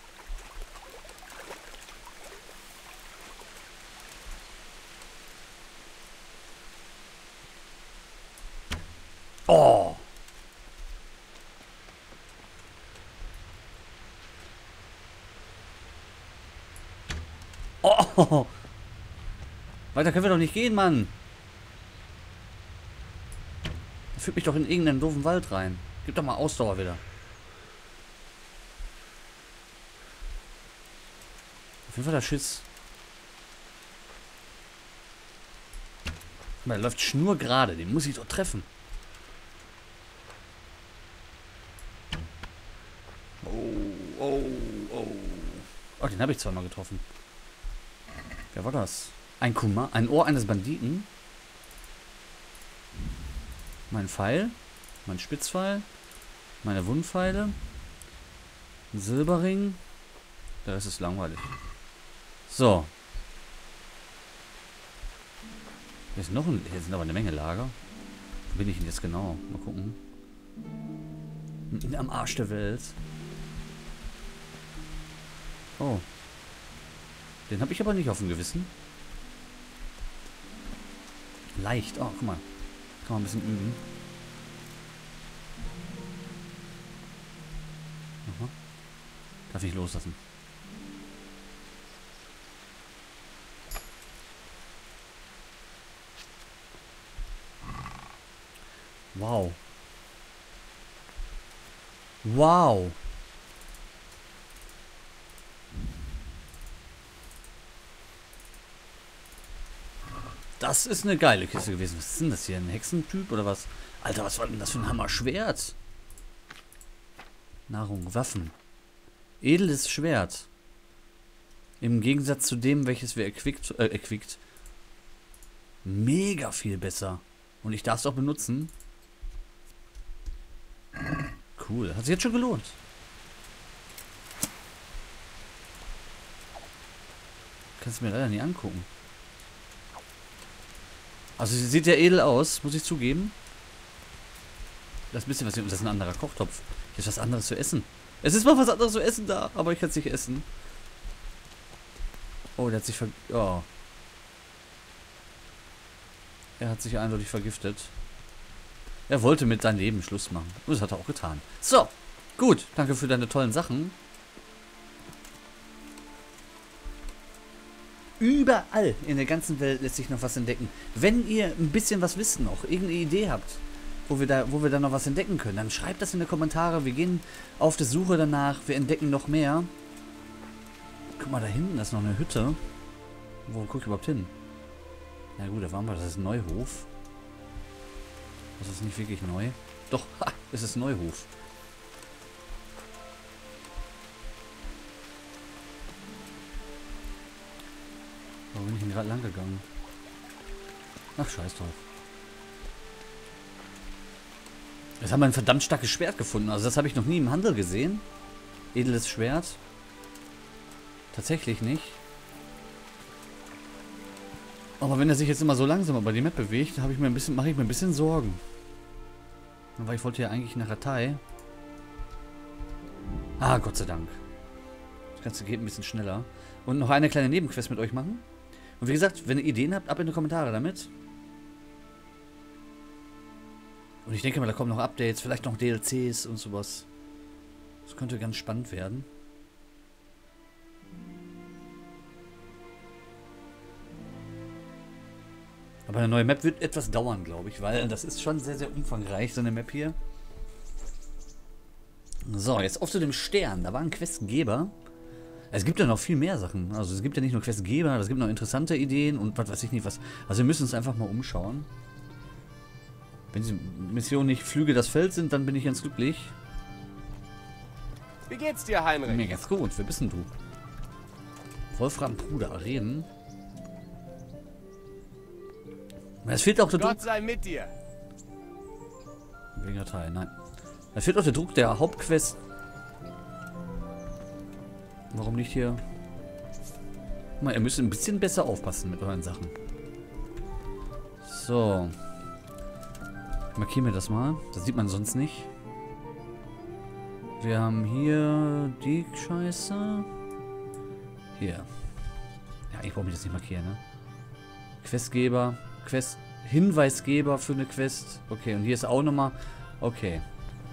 Oh! Oh! Weiter können wir doch nicht gehen, Mann! Das führt mich doch in irgendeinen doofen Wald rein. Gib doch mal Ausdauer wieder. Auf jeden Fall der Schiss. Der läuft schnurgerade, den muss ich doch treffen. Oh, oh, oh. Oh, den habe ich zweimal getroffen. Wer war das? Ein Kuma, ein Ohr eines Banditen. Mein Pfeil, mein Spitzpfeil, meine Wundpfeile, ein Silberring. Der Rest ist langweilig. So. Hier ist noch ein, hier sind aber eine Menge Lager. Wo bin ich denn jetzt genau? Mal gucken. Am Arsch der Welt. Oh. Den habe ich aber nicht auf dem Gewissen. Leicht. Oh, guck mal. Kann man ein bisschen üben. Aha. Darf ich loslassen. Wow. Wow. Das ist eine geile Kiste gewesen. Was ist denn das hier? Ein Hexentyp oder was? Alter, was war denn das für ein Hammer-Schwert? Nahrung, Waffen. Edles Schwert. Im Gegensatz zu dem, welches wir erquickt, äh, erquickt. Mega viel besser. Und ich darf es auch benutzen. Cool. Hat sich jetzt schon gelohnt. Kannst du mir leider nicht angucken. Also sie sieht ja edel aus, muss ich zugeben. Das bisschen was, das ist ein anderer Kochtopf. Hier ist was anderes zu essen. Es ist mal was anderes zu essen da, aber ich kann es nicht essen. Oh, der hat sich ver... Oh. Er hat sich eindeutig vergiftet. Er wollte mit seinem Leben Schluss machen. Und das hat er auch getan. So, gut. Danke für deine tollen Sachen. Überall in der ganzen Welt lässt sich noch was entdecken. Wenn ihr ein bisschen was wisst noch, irgendeine Idee habt, wo wir da, wo wir da noch was entdecken können. Dann schreibt das in die Kommentare. Wir gehen auf die Suche danach. Wir entdecken noch mehr. Guck mal, da hinten ist noch eine Hütte. Wo guck ich überhaupt hin? Na gut, da waren wir. Das ist ein Neuhof. Das ist nicht wirklich neu. Doch, ha, es ist Neuhof. Wo bin ich denn gerade lang gegangen? Ach, scheiß drauf. Jetzt haben wir ein verdammt starkes Schwert gefunden. Also das habe ich noch nie im Handel gesehen. Edles Schwert. Tatsächlich nicht. Aber wenn er sich jetzt immer so langsam über die Map bewegt, habe ich mir ein bisschen, mache ich mir ein bisschen Sorgen. Weil ich wollte ja eigentlich nach Rattay. Ah, Gott sei Dank. Das Ganze geht ein bisschen schneller. Und noch eine kleine Nebenquest mit euch machen. Und wie gesagt, wenn ihr Ideen habt, ab in die Kommentare damit. Und ich denke mal, da kommen noch Updates, vielleicht noch D L Cs und sowas. Das könnte ganz spannend werden. Aber eine neue Map wird etwas dauern, glaube ich, weil das ist schon sehr, sehr umfangreich, so eine Map hier. So, jetzt auf zu dem Stern. Da war ein Questgeber. Es gibt ja noch viel mehr Sachen. Also es gibt ja nicht nur Questgeber, es gibt noch interessante Ideen und was weiß ich nicht was. Also wir müssen uns einfach mal umschauen. Wenn die Missionen nicht Flüge das Feld sind, dann bin ich ganz glücklich.
Wie geht's dir, Heinrich?
Mir geht's gut. Wer bist denn du? Wolfram Bruder, reden. Es fehlt auch der Druck.
Gott sei mit dir.
Wegen Teil, nein. Es fehlt auch der Druck der Hauptquest. Warum nicht hier? Mal, ihr müsst ein bisschen besser aufpassen mit euren Sachen. So. Ich markiere mir das mal. Das sieht man sonst nicht. Wir haben hier die Scheiße. Hier. Ja, ich brauche mich das nicht markieren, ne? Questgeber. Quest. Hinweisgeber für eine Quest. Okay, und hier ist auch nochmal. Okay.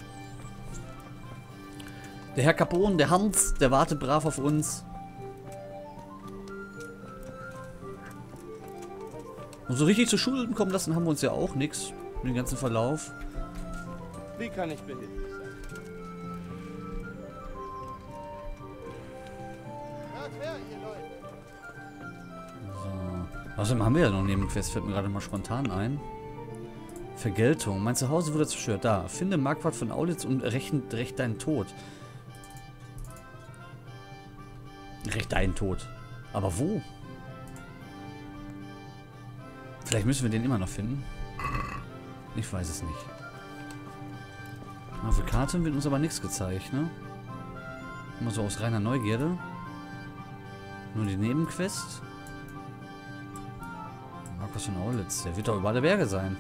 Der Herr Capone, der Hans, der wartet brav auf uns. Und so richtig zu Schulden kommen lassen haben wir uns ja auch nichts. Den ganzen Verlauf.
Wie kann ich behilflich sein?
Hört her, ihr Leute.
So. Außerdem haben wir ja noch eine Nebenquest, fällt mir gerade mal spontan ein. Vergeltung. Mein Zuhause wurde zerstört. Da. Finde Marquardt von Aulitz und rechne recht deinen Tod. Recht deinen Tod. Aber wo? Vielleicht müssen wir den immer noch finden. Ich weiß es nicht. Auf der Karte wird uns aber nichts gezeigt, ne? Immer so aus reiner Neugierde. Nur die Nebenquest. Markus von Aulitz. Der wird doch über alle Berge sein.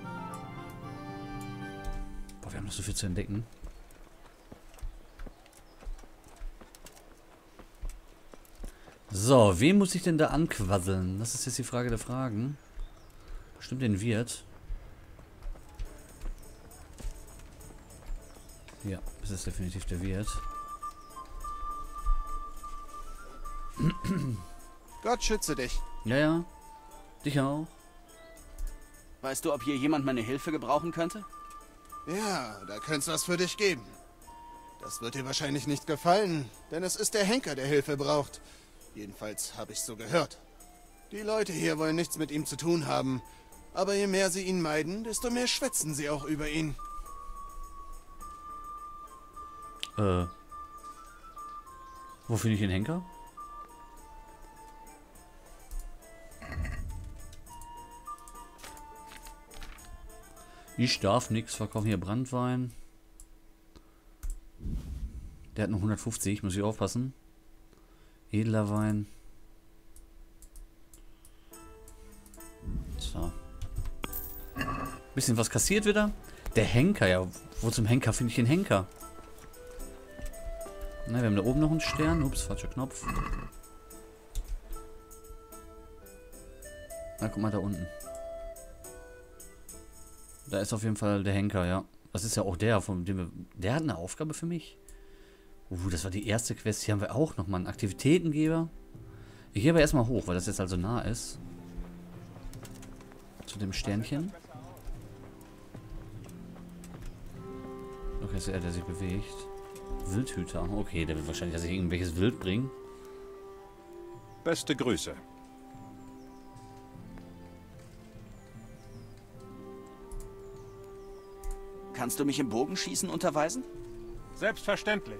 Boah, wir haben noch so viel zu entdecken. So, wen muss ich denn da anquasseln? Das ist jetzt die Frage der Fragen. Bestimmt den Wirt. Ja, das ist definitiv der Wirt.
Gott schütze dich.
Ja, ja. Dich auch.
Weißt du, ob hier jemand meine Hilfe gebrauchen könnte?
Ja, da könnte es was für dich geben. Das wird dir wahrscheinlich nicht gefallen, denn es ist der Henker, der Hilfe braucht. Jedenfalls habe ich so gehört. Die Leute hier wollen nichts mit ihm zu tun haben, aber je mehr sie ihn meiden, desto mehr schwätzen sie auch über ihn.
Äh. Wo finde ich den Henker? Ich darf nichts verkaufen. Hier Brandwein. Der hat noch hundertfünfzig, muss ich aufpassen. Edler Wein. So. Bisschen was kassiert wieder. Der Henker, ja. Wo zum Henker finde ich den Henker? Na, wir haben da oben noch einen Stern. Ups, falscher Knopf. Na, guck mal da unten. Da ist auf jeden Fall der Henker, ja. Das ist ja auch der, von dem wir... Der hat eine Aufgabe für mich. Uh, das war die erste Quest. Hier haben wir auch nochmal einen Aktivitätengeber. Ich gehe aber erstmal hoch, weil das jetzt also nah ist. Zu dem Sternchen. Okay, ist er, der sich bewegt. Wildhüter. Okay, der wird wahrscheinlich, dass ich irgendwelches Wild bringen.
Beste Grüße.
Kannst du mich im Bogenschießen unterweisen?
Selbstverständlich.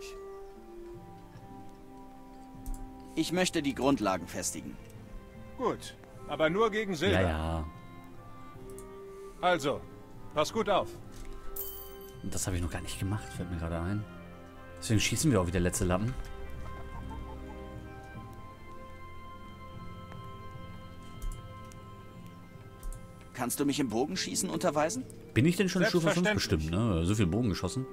Ich möchte die Grundlagen festigen.
Gut, aber nur gegen Silber.
Ja, ja.
Also, pass gut auf.
Das habe ich noch gar nicht gemacht, fällt mir gerade ein. Deswegen schießen wir auch wieder letzte Lappen.
Kannst du mich im Bogenschießen unterweisen?
Bin ich denn schon Stufe fünf bestimmt, ne? So viel Bogen geschossen.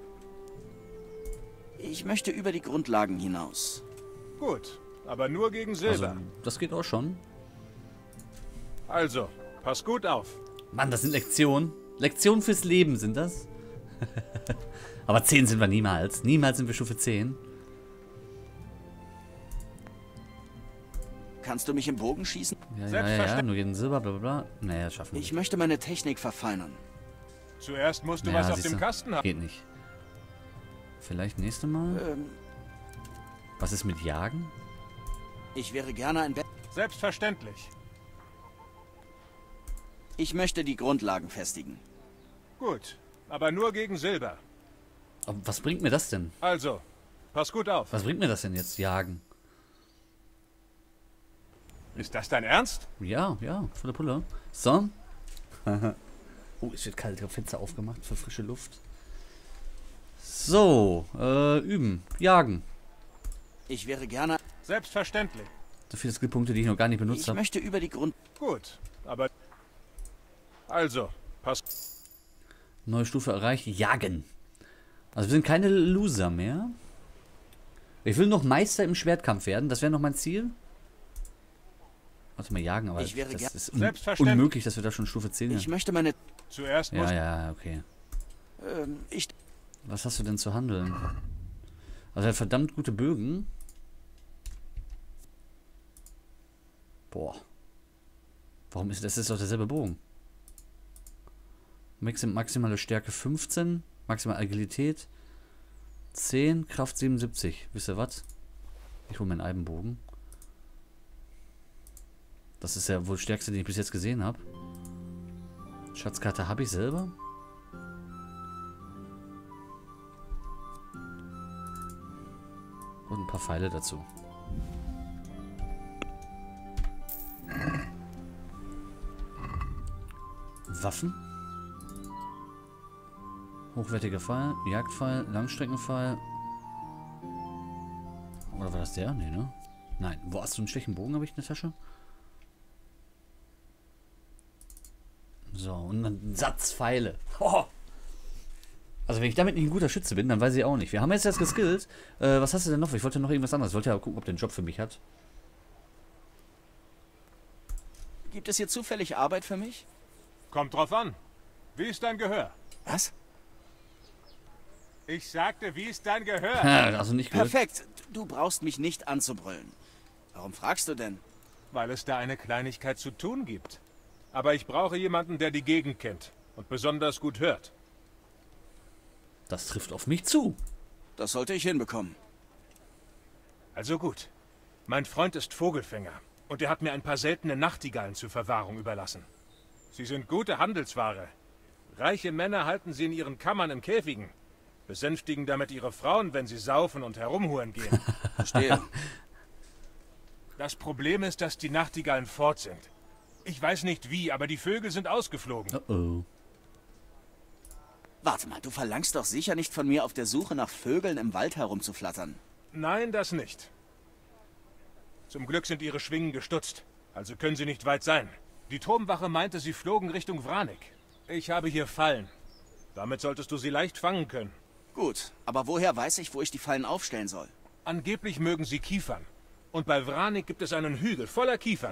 Ich möchte über die Grundlagen hinaus.
Gut, aber nur gegen Silber.
Also, das geht auch schon.
Also, pass gut auf.
Mann, das sind Lektionen. Lektionen fürs Leben sind das. Aber zehn sind wir niemals. Niemals sind wir Stufe zehn.
Kannst du mich im Bogen schießen?
Ja, ja, ja, ja, nur gegen Silber, bla bla bla. Naja, das schaffen wir.
Ich möchte meine Technik verfeinern.
Zuerst musst du
ja,
was auf dem
du?
Kasten haben.
Geht nicht. Vielleicht nächste Mal?
Ähm,
Was ist mit Jagen?
ich wäre gerne ein Bett.
Selbstverständlich.
Ich möchte die Grundlagen festigen.
Gut, aber nur gegen Silber.
Aber was bringt mir das denn?
Also, pass gut auf.
Was bringt mir das denn jetzt, Jagen?
Ist das dein Ernst?
Ja, ja, volle Pulle. So. Oh, es wird kalt. Ich habe Fenster aufgemacht für frische Luft. So, äh, üben. Jagen.
Ich wäre gerne...
Selbstverständlich.
So viele Skillpunkte, die ich noch gar nicht benutzt
Ich
habe.
möchte über die Grund...
Gut, aber... Also, pass...
Neue Stufe erreicht. Jagen. Also wir sind keine Loser mehr. Ich will noch Meister im Schwertkampf werden. Das wäre noch mein Ziel. Warte mal, jagen, aber
Ich wäre
das
ger-
ist un
Selbstverständlich.
unmöglich, dass wir da schon Stufe zehn
Ich
haben.
möchte meine...
Zuerst
Ja,
musst
ja, okay.
Ähm, ich...
Was hast du denn zu handeln? Also er hat verdammt gute Bögen. Boah. Warum ist das? Das ist doch derselbe Bogen. Maxim maximale Stärke fünfzehn, maximale Agilität zehn, Kraft siebenundsiebzig. Wisst ihr was? Ich hole meinen Eibenbogen. Das ist ja wohl der stärkste, den ich bis jetzt gesehen habe. Schatzkarte habe ich selber. Und ein paar Pfeile dazu. Waffen. Hochwertiger Pfeil, Jagdpfeil, Langstreckenpfeil. Oder war das der? Nee, ne? Nein. Wo hast du einen schwächen Bogen? Habe ich in der Tasche? So, und einen Satz Pfeile. Oh. Also wenn ich damit nicht ein guter Schütze bin, dann weiß ich auch nicht. Wir haben jetzt erst geskillt. Äh, was hast du denn noch? Ich wollte noch irgendwas anderes. Ich wollte ja gucken, ob der einen Job für mich hat.
Gibt es hier zufällig Arbeit für mich?
Kommt drauf an. Wie ist dein Gehör?
Was?
Ich sagte, wie ist dein Gehör?
Also nicht gut.
Perfekt. Du brauchst mich nicht anzubrüllen. Warum fragst du denn?
Weil es da eine Kleinigkeit zu tun gibt. Aber ich brauche jemanden, der die Gegend kennt und besonders gut hört.
Das trifft auf mich zu.
Das sollte ich hinbekommen.
Also gut. Mein Freund ist Vogelfänger und er hat mir ein paar seltene Nachtigallen zur Verwahrung überlassen. Sie sind gute Handelsware. Reiche Männer halten sie in ihren Kammern im Käfigen. Besänftigen damit ihre Frauen, wenn sie saufen und herumhuren gehen.
Verstehe.
Das Problem ist, dass die Nachtigallen fort sind. Ich weiß nicht wie, aber die Vögel sind ausgeflogen.
Oh oh.
Warte mal, du verlangst doch sicher nicht von mir, auf der Suche nach Vögeln im Wald herumzuflattern.
Nein, das nicht. Zum Glück sind ihre Schwingen gestutzt, also können sie nicht weit sein. Die Turmwache meinte, sie flogen Richtung Vranik. Ich habe hier Fallen. Damit solltest du sie leicht fangen können.
Gut, aber woher weiß ich, wo ich die Fallen aufstellen soll?
Angeblich mögen sie Kiefern. Und bei Vranik gibt es einen Hügel voller Kiefern.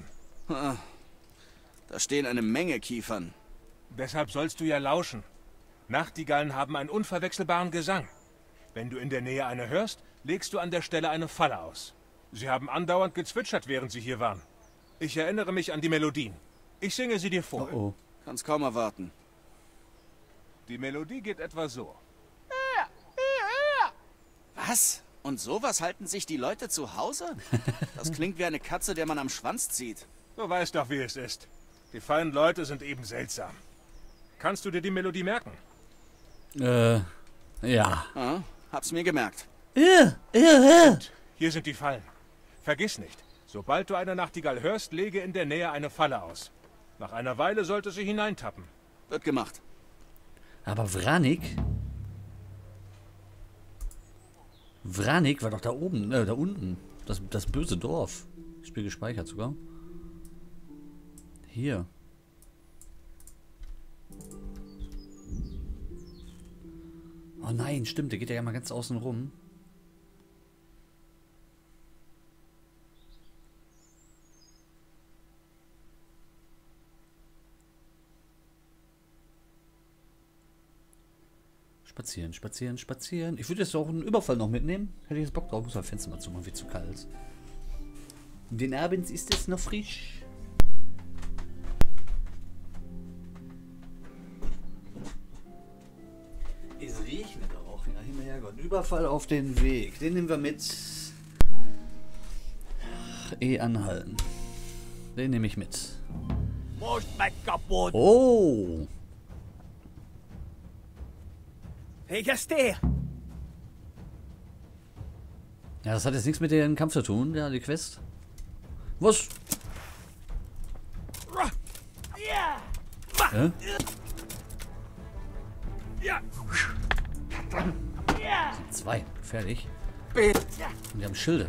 Da stehen eine Menge Kiefern.
Deshalb sollst du ja lauschen. Nachtigallen haben einen unverwechselbaren Gesang. Wenn du in der Nähe eine hörst, legst du an der Stelle eine Falle aus. Sie haben andauernd gezwitschert, während sie hier waren. Ich erinnere mich an die Melodien. Ich singe sie dir vor.
Oh oh.
Kann's kaum erwarten.
Die Melodie geht etwa so.
Was? Und sowas halten sich die Leute zu Hause? Das klingt wie eine Katze, der man am Schwanz zieht.
Du weißt doch, wie es ist. Die feinen Leute sind eben seltsam. Kannst du dir die Melodie merken?
Äh, ja.
Ah, hab's mir gemerkt.
Ja, ja, ja.
Gut, hier sind die Fallen. Vergiss nicht, sobald du eine Nachtigall hörst, lege in der Nähe eine Falle aus. Nach einer Weile sollte sie hineintappen.
Wird gemacht.
Aber Vranik... Vranik war doch da oben, äh, da unten. Das, das böse Dorf. Spiel gespeichert sogar. Hier. Oh nein, stimmt, der geht ja mal ganz außen rum. Spazieren, spazieren, spazieren. Ich würde jetzt auch einen Überfall noch mitnehmen. Hätte ich jetzt Bock drauf. Muss das Fenster mal zumachen, wird zu kalt. Den Abends ist es noch frisch. Es regnet auch. Ja, Himmelherrgott. Überfall auf den Weg. Den nehmen wir mit. Eh anhalten. Den nehme ich mit. Oh.
Hey, Gaster!
Ja, das hat jetzt nichts mit dem Kampf zu tun, ja, die Quest. Was? Hä? Zwei, fertig. Und die haben Schilde.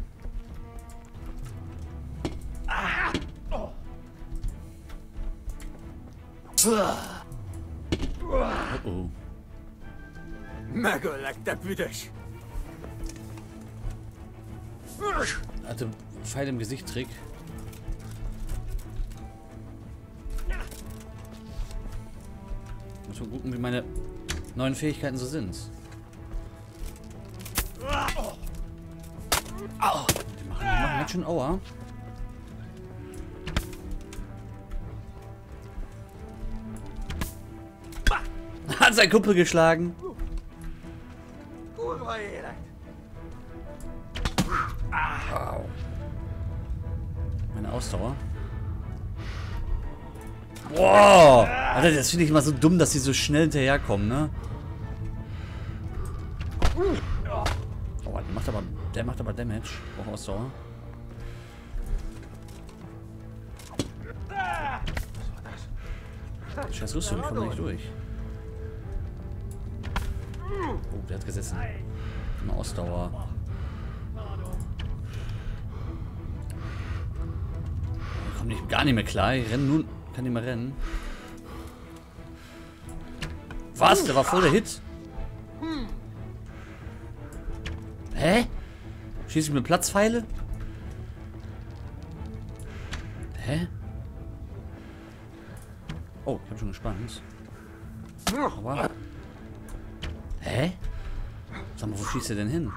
Oh oh.
Megöllek, büdös!
Hatte Pfeil im Gesicht Trick. Muss mal gucken, wie meine neuen Fähigkeiten so sind. Die machen, die machen jetzt schon Aua. Hat sein Kumpel geschlagen. Wow. Meine Ausdauer. Wow! Alter, das finde ich immer so dumm, dass sie so schnell hinterherkommen, ne? Oh, der macht aber, der macht aber Damage. Auch Ausdauer. Scheiß Rüstung, ich komme da nicht durch. Oh, der hat gesessen. Eine Ausdauer. Ich komme nicht, gar nicht mehr klar. Ich renne nun. Kann nicht mehr rennen. Was? Der war voll der Hit. Hä? Schieße ich mit Platzpfeile? Hä? Oh, ich hab schon gespannt. Aber. Hä? Sag mal, wo schießt er denn hin?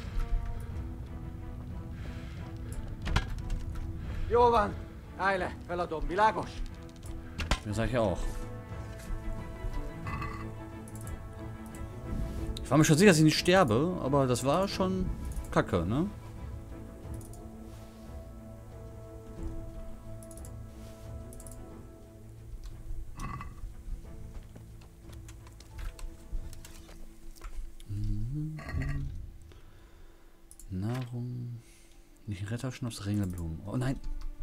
Jó van, Eile, feladom, világos?
Das sag ich auch. Ich war mir schon sicher, dass ich nicht sterbe, aber das war schon kacke, ne? Nahrung. Nicht Retterschnaps, Ringelblumen. Oh nein.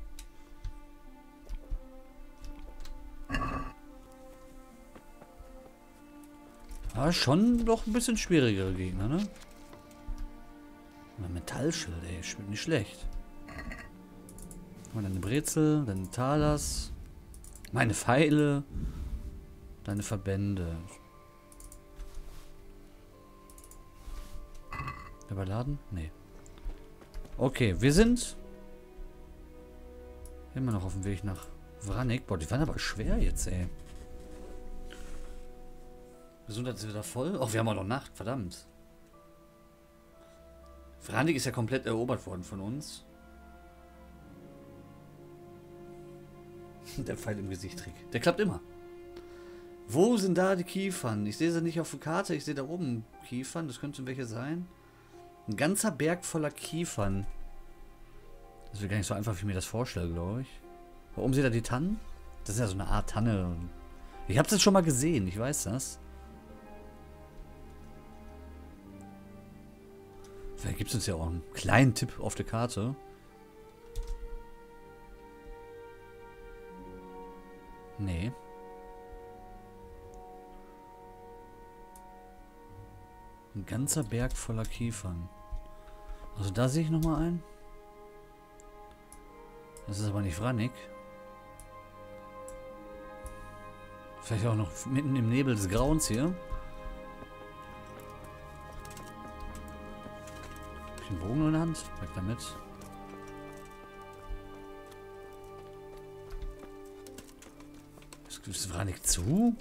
Aber schon doch ein bisschen schwierigere Gegner, ne? Ein Metallschild, ey, spielt nicht schlecht. Dann eine Brezel, dann Talas. Meine Pfeile. Deine Verbände. Überladen? Nee. Okay, wir sind immer noch auf dem Weg nach Vranik. Boah, die waren aber schwer jetzt, ey. Gesundheit ist wieder voll. Oh, wir haben auch noch Nacht, verdammt. Vranik ist ja komplett erobert worden von uns. Der Pfeil im Gesicht-Trick. Der klappt immer. Wo sind da die Kiefern? Ich sehe sie nicht auf der Karte. Ich sehe da oben Kiefern. Das könnten welche sein. Ein ganzer Berg voller Kiefern. Das wird gar nicht so einfach, wie ich mir das vorstelle, glaube ich. Warum seht ihr die Tannen? Das ist ja so eine Art Tanne. Ich habe das schon mal gesehen, ich weiß das. Vielleicht gibt es uns ja auch einen kleinen Tipp auf der Karte. Nee. Ein ganzer Berg voller Kiefern. Also da sehe ich nochmal einen. Das ist aber nicht Vranik. Vielleicht auch noch mitten im Nebel des Grauens hier. Hab ich den Bogen nur in der Hand? Weg damit. Ist Vranik zu?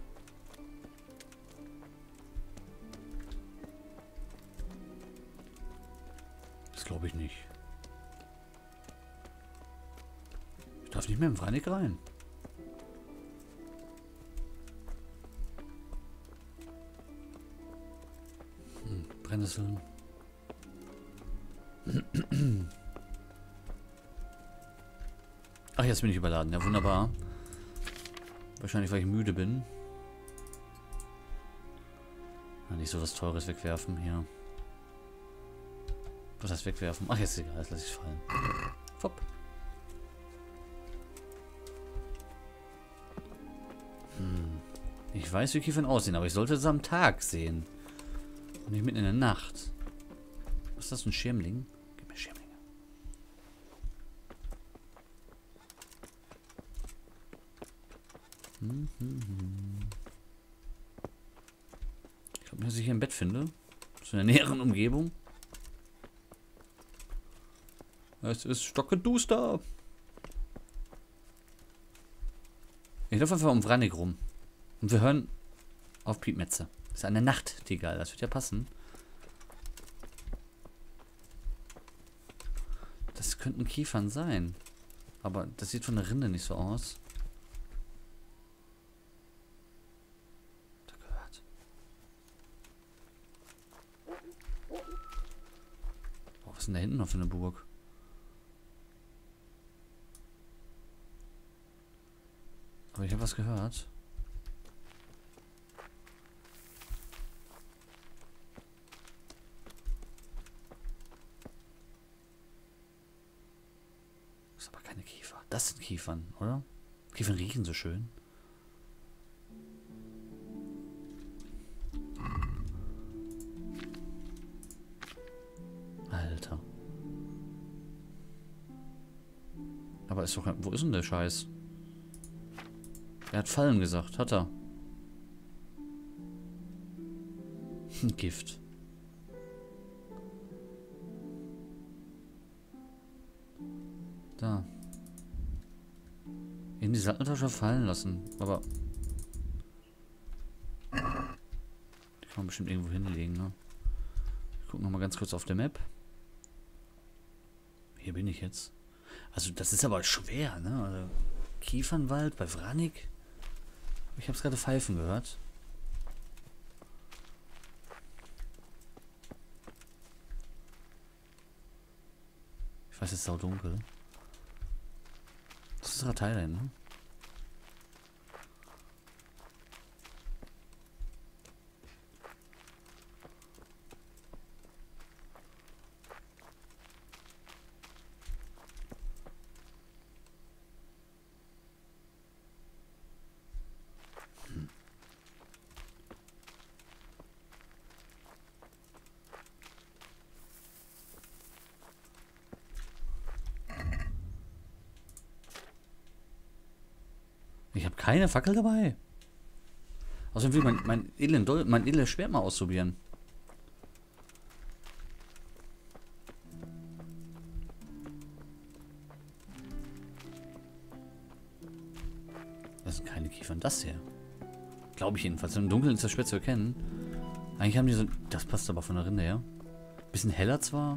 Das glaube ich nicht. Ich darf nicht mehr im Vranik rein. Hm, Brennnesseln. Ach, jetzt bin ich überladen. Ja, wunderbar. Wahrscheinlich, weil ich müde bin. Ja, nicht so was Teures wegwerfen hier. Was heißt wegwerfen? Ach, jetzt ist egal. Jetzt lasse ich es fallen. Fopp. Hm. Ich weiß, wie Kiefern aussehen, aber ich sollte es am Tag sehen. Und nicht mitten in der Nacht. Was ist das, ein Schirmling? Gib mir Schirmlinge. Hm, hm, hm. Ich glaube nicht, dass ich hier im Bett finde. So in der näheren Umgebung. Es ist stockeduster. Ich laufe einfach um Vranik rum. Und wir hören auf Piepmetze. Das ist eine Nachtigall. Das wird ja passen. Das könnten Kiefern sein. Aber das sieht von der Rinde nicht so aus. Da gehört. Oh, was ist denn da hinten noch für eine Burg? Aber ich habe was gehört. Das ist aber keine Kiefer. Das sind Kiefern, oder? Kiefern riechen so schön. Alter. Aber ist doch kein... Wo ist denn der Scheiß? Er hat Fallen gesagt, hat er. Gift. Da. In die Satteltasche fallen lassen, aber... Die kann man bestimmt irgendwo hinlegen, ne? Ich gucke nochmal ganz kurz auf der Map. Hier bin ich jetzt. Also das ist aber schwer, ne? Also, Kiefernwald bei Vranik. Ich habe es gerade pfeifen gehört. Ich weiß, es ist sau dunkel. Das ist Rattayland, ne? Ich habe keine Fackel dabei. Außerdem will ich mein, mein, edlen Dol mein edles Schwert mal ausprobieren. Das sind keine Kiefern. Das hier. Glaube ich jedenfalls. Im Dunkeln ist das schwer zu erkennen. Eigentlich haben die so... Das passt aber von der Rinde her. Bisschen heller zwar.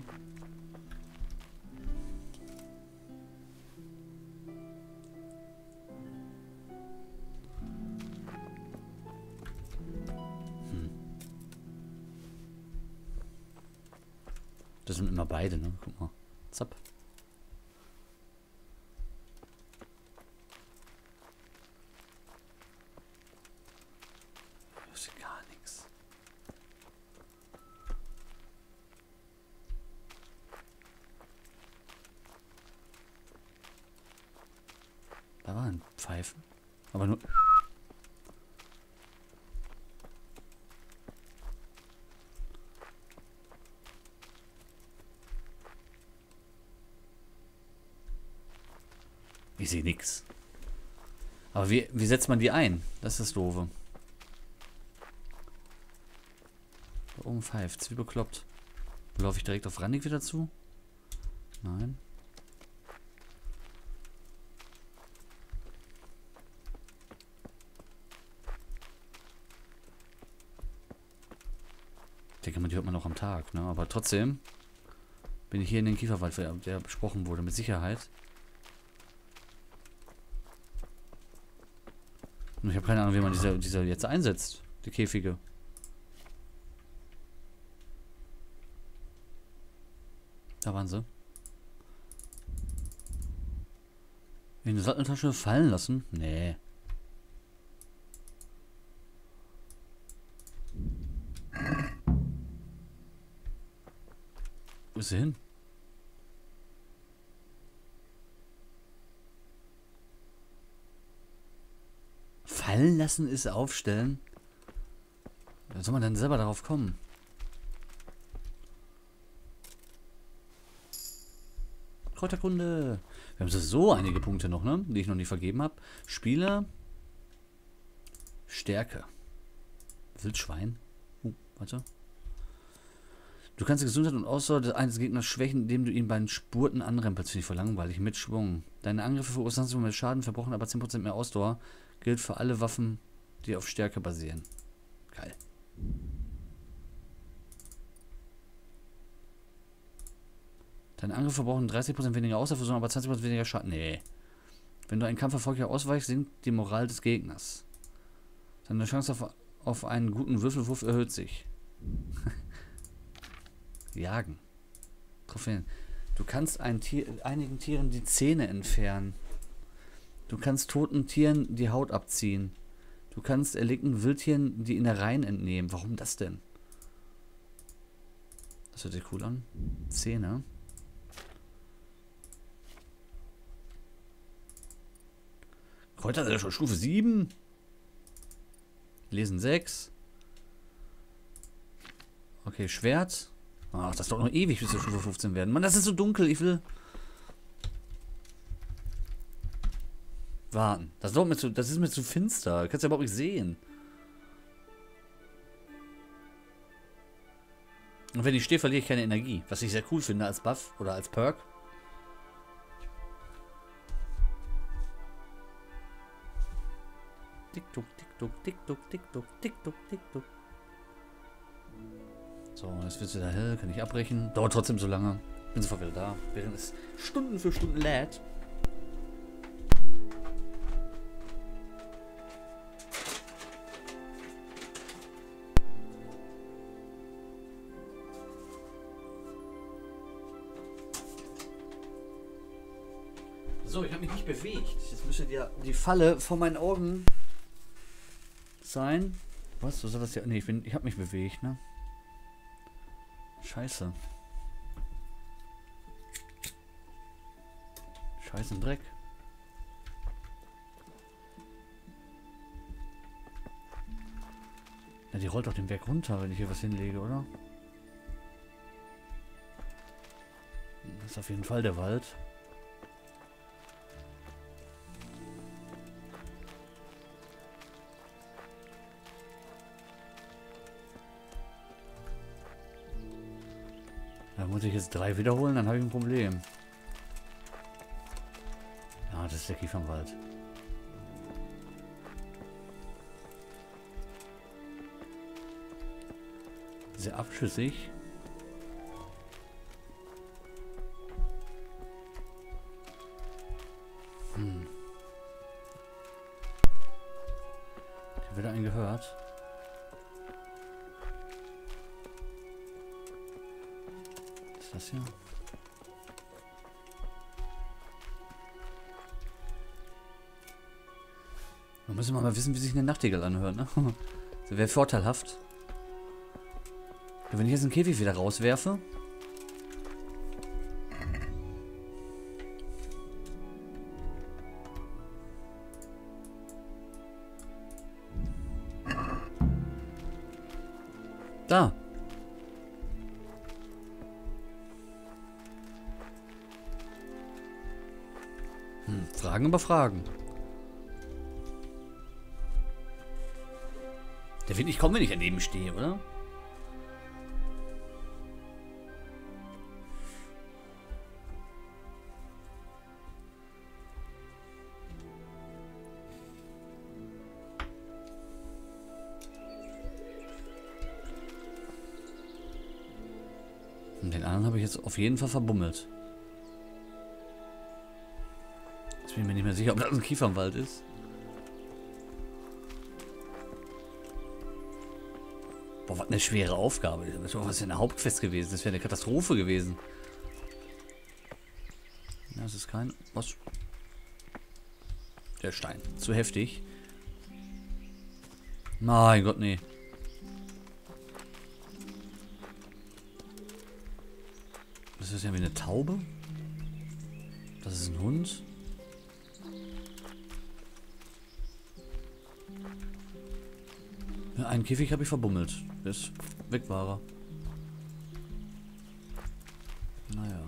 Das sind immer beide, ne? Guck mal. Zapp. Das ist gar nichts. Da waren Pfeifen. Aber nur... Ich sehe nichts. Aber wie, wie setzt man die ein? Das ist das Doofe. Da oben pfeift. Wie bekloppt. Laufe ich direkt auf Randig wieder zu? Nein. Ich denke mal, die hört man auch am Tag, ne? Aber trotzdem bin ich hier in den Kieferwald, der, der besprochen wurde, mit Sicherheit. Und ich habe keine Ahnung, wie man diese, diese jetzt einsetzt. Die Käfige. Da waren sie. In die Satteltasche fallen lassen? Nee. Wo ist sie hin? Fallen lassen ist aufstellen. Wie soll man denn selber darauf kommen? Kräuterkunde. Wir haben so einige Punkte noch, ne? Die ich noch nicht vergeben habe. Spieler. Stärke. Wildschwein. Uh, warte. Du kannst die Gesundheit und Ausdauer eines Gegners schwächen, indem du ihn bei den Spurten anrempelst. Finde ich voll langweilig. Mit Schwung. Deine Angriffe verursachen so mit Schaden, verbrauchen aber zehn Prozent mehr Ausdauer. Gilt für alle Waffen, die auf Stärke basieren. Geil. Deine Angriffe verbrauchen dreißig Prozent weniger Ausdauer, aber zwanzig Prozent weniger Schaden. Nee. Wenn du einen Kampf erfolgreich ausweichst, sinkt die Moral des Gegners. Deine Chance auf, auf einen guten Würfelwurf erhöht sich. Jagen. Trophäen. Du kannst ein Tier, einigen Tieren die Zähne entfernen. Du kannst toten Tieren die Haut abziehen. Du kannst erlegten Wildtieren die Innereien entnehmen. Warum das denn? Das hört sich cool an. Zähne. Kräuter sind ja schon Stufe sieben. Lesen sechs. Okay, Schwert. Ach, das dauert noch ewig, bis wir Stufe fünfzehn werden. Mann, das ist so dunkel. Ich will... warten. Das, dauert mir zu, das ist mir zu finster. Du kannst ja überhaupt nicht sehen. Und wenn ich stehe, verliere ich keine Energie. Was ich sehr cool finde als Buff oder als Perk. Tick-Tuck, Tick-Tuck, Tick-Tuck, Tick-Tuck, Tick-Tuck, Tick-Tuck. So, jetzt wird es wieder hell. Kann ich abbrechen. Dauert trotzdem so lange. Bin sofort wieder da. Während es Stunden für Stunden lädt. So, ich habe mich nicht bewegt. Jetzt müsste ja die Falle vor meinen Augen sein. Was? So soll das ja. Nee, ich, bin, ich habe mich bewegt, ne? Scheiße. Scheiße, ein Dreck. Ja, die rollt doch den Berg runter, wenn ich hier was hinlege, oder? Das ist auf jeden Fall der Wald. Da muss ich jetzt drei wiederholen, dann habe ich ein Problem. Ja, das ist der Kiefernwald. Sehr abschüssig. Hm. Ich habe wieder einen gehört. Das hier. Da müssen wir mal wissen, wie sich eine Nachtigall anhört, ne? Das wäre vorteilhaft. Und wenn ich jetzt einen Käfig wieder rauswerfe. Da. Hm, Fragen über Fragen. Der wird nicht kommen, wenn ich daneben stehe, oder? Und den anderen habe ich jetzt auf jeden Fall verbummelt. Jetzt bin ich mir nicht mehr sicher, ob das ein Kiefernwald ist. Boah, was eine schwere Aufgabe. Das wäre was eine Hauptquest gewesen. Das wäre eine Katastrophe gewesen. Ja, das ist kein... Was? Der Stein. Zu heftig. Mein Gott, nee. Das ist ja wie eine Taube. Das ist ein Hund. Ja, einen Käfig habe ich verbummelt. Der ist weg, war er. Naja.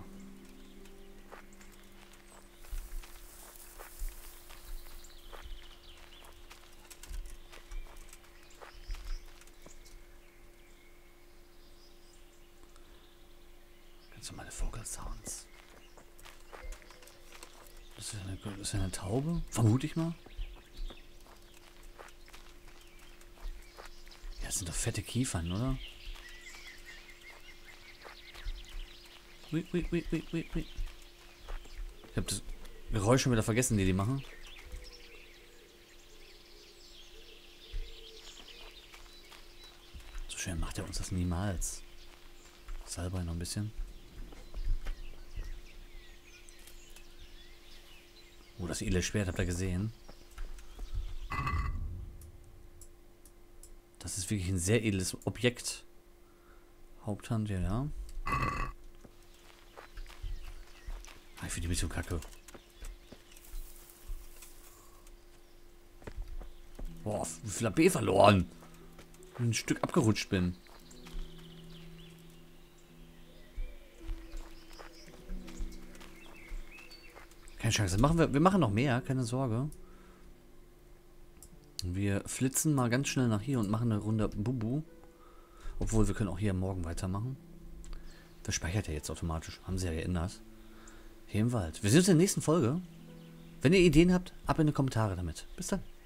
Ganz normale Vogelsounds. Das ist eine, das ist eine Taube? Vermute ich mal. Das sind doch fette Kiefern, oder? Ui, ui, ui, ui, ui, ui. Ich habe das Geräusch schon wieder vergessen, die die machen. So schön macht er uns das niemals. Salbei noch ein bisschen. Oh, das edle Schwert habt ihr gesehen. Das ist wirklich ein sehr edles Objekt. Haupthand, ja, ja. Ah, ich finde die Mission kacke. Boah, wie viel A P verloren. Wenn ich ein Stück abgerutscht bin. Keine Chance. Machen wir, wir machen noch mehr, keine Sorge. Wir flitzen mal ganz schnell nach hier und machen eine Runde Bubu. Obwohl, wir können auch hier morgen weitermachen. Das speichert ja jetzt automatisch. Haben sie ja geändert. Hier im Wald. Wir sehen uns in der nächsten Folge. Wenn ihr Ideen habt, ab in die Kommentare damit. Bis dann.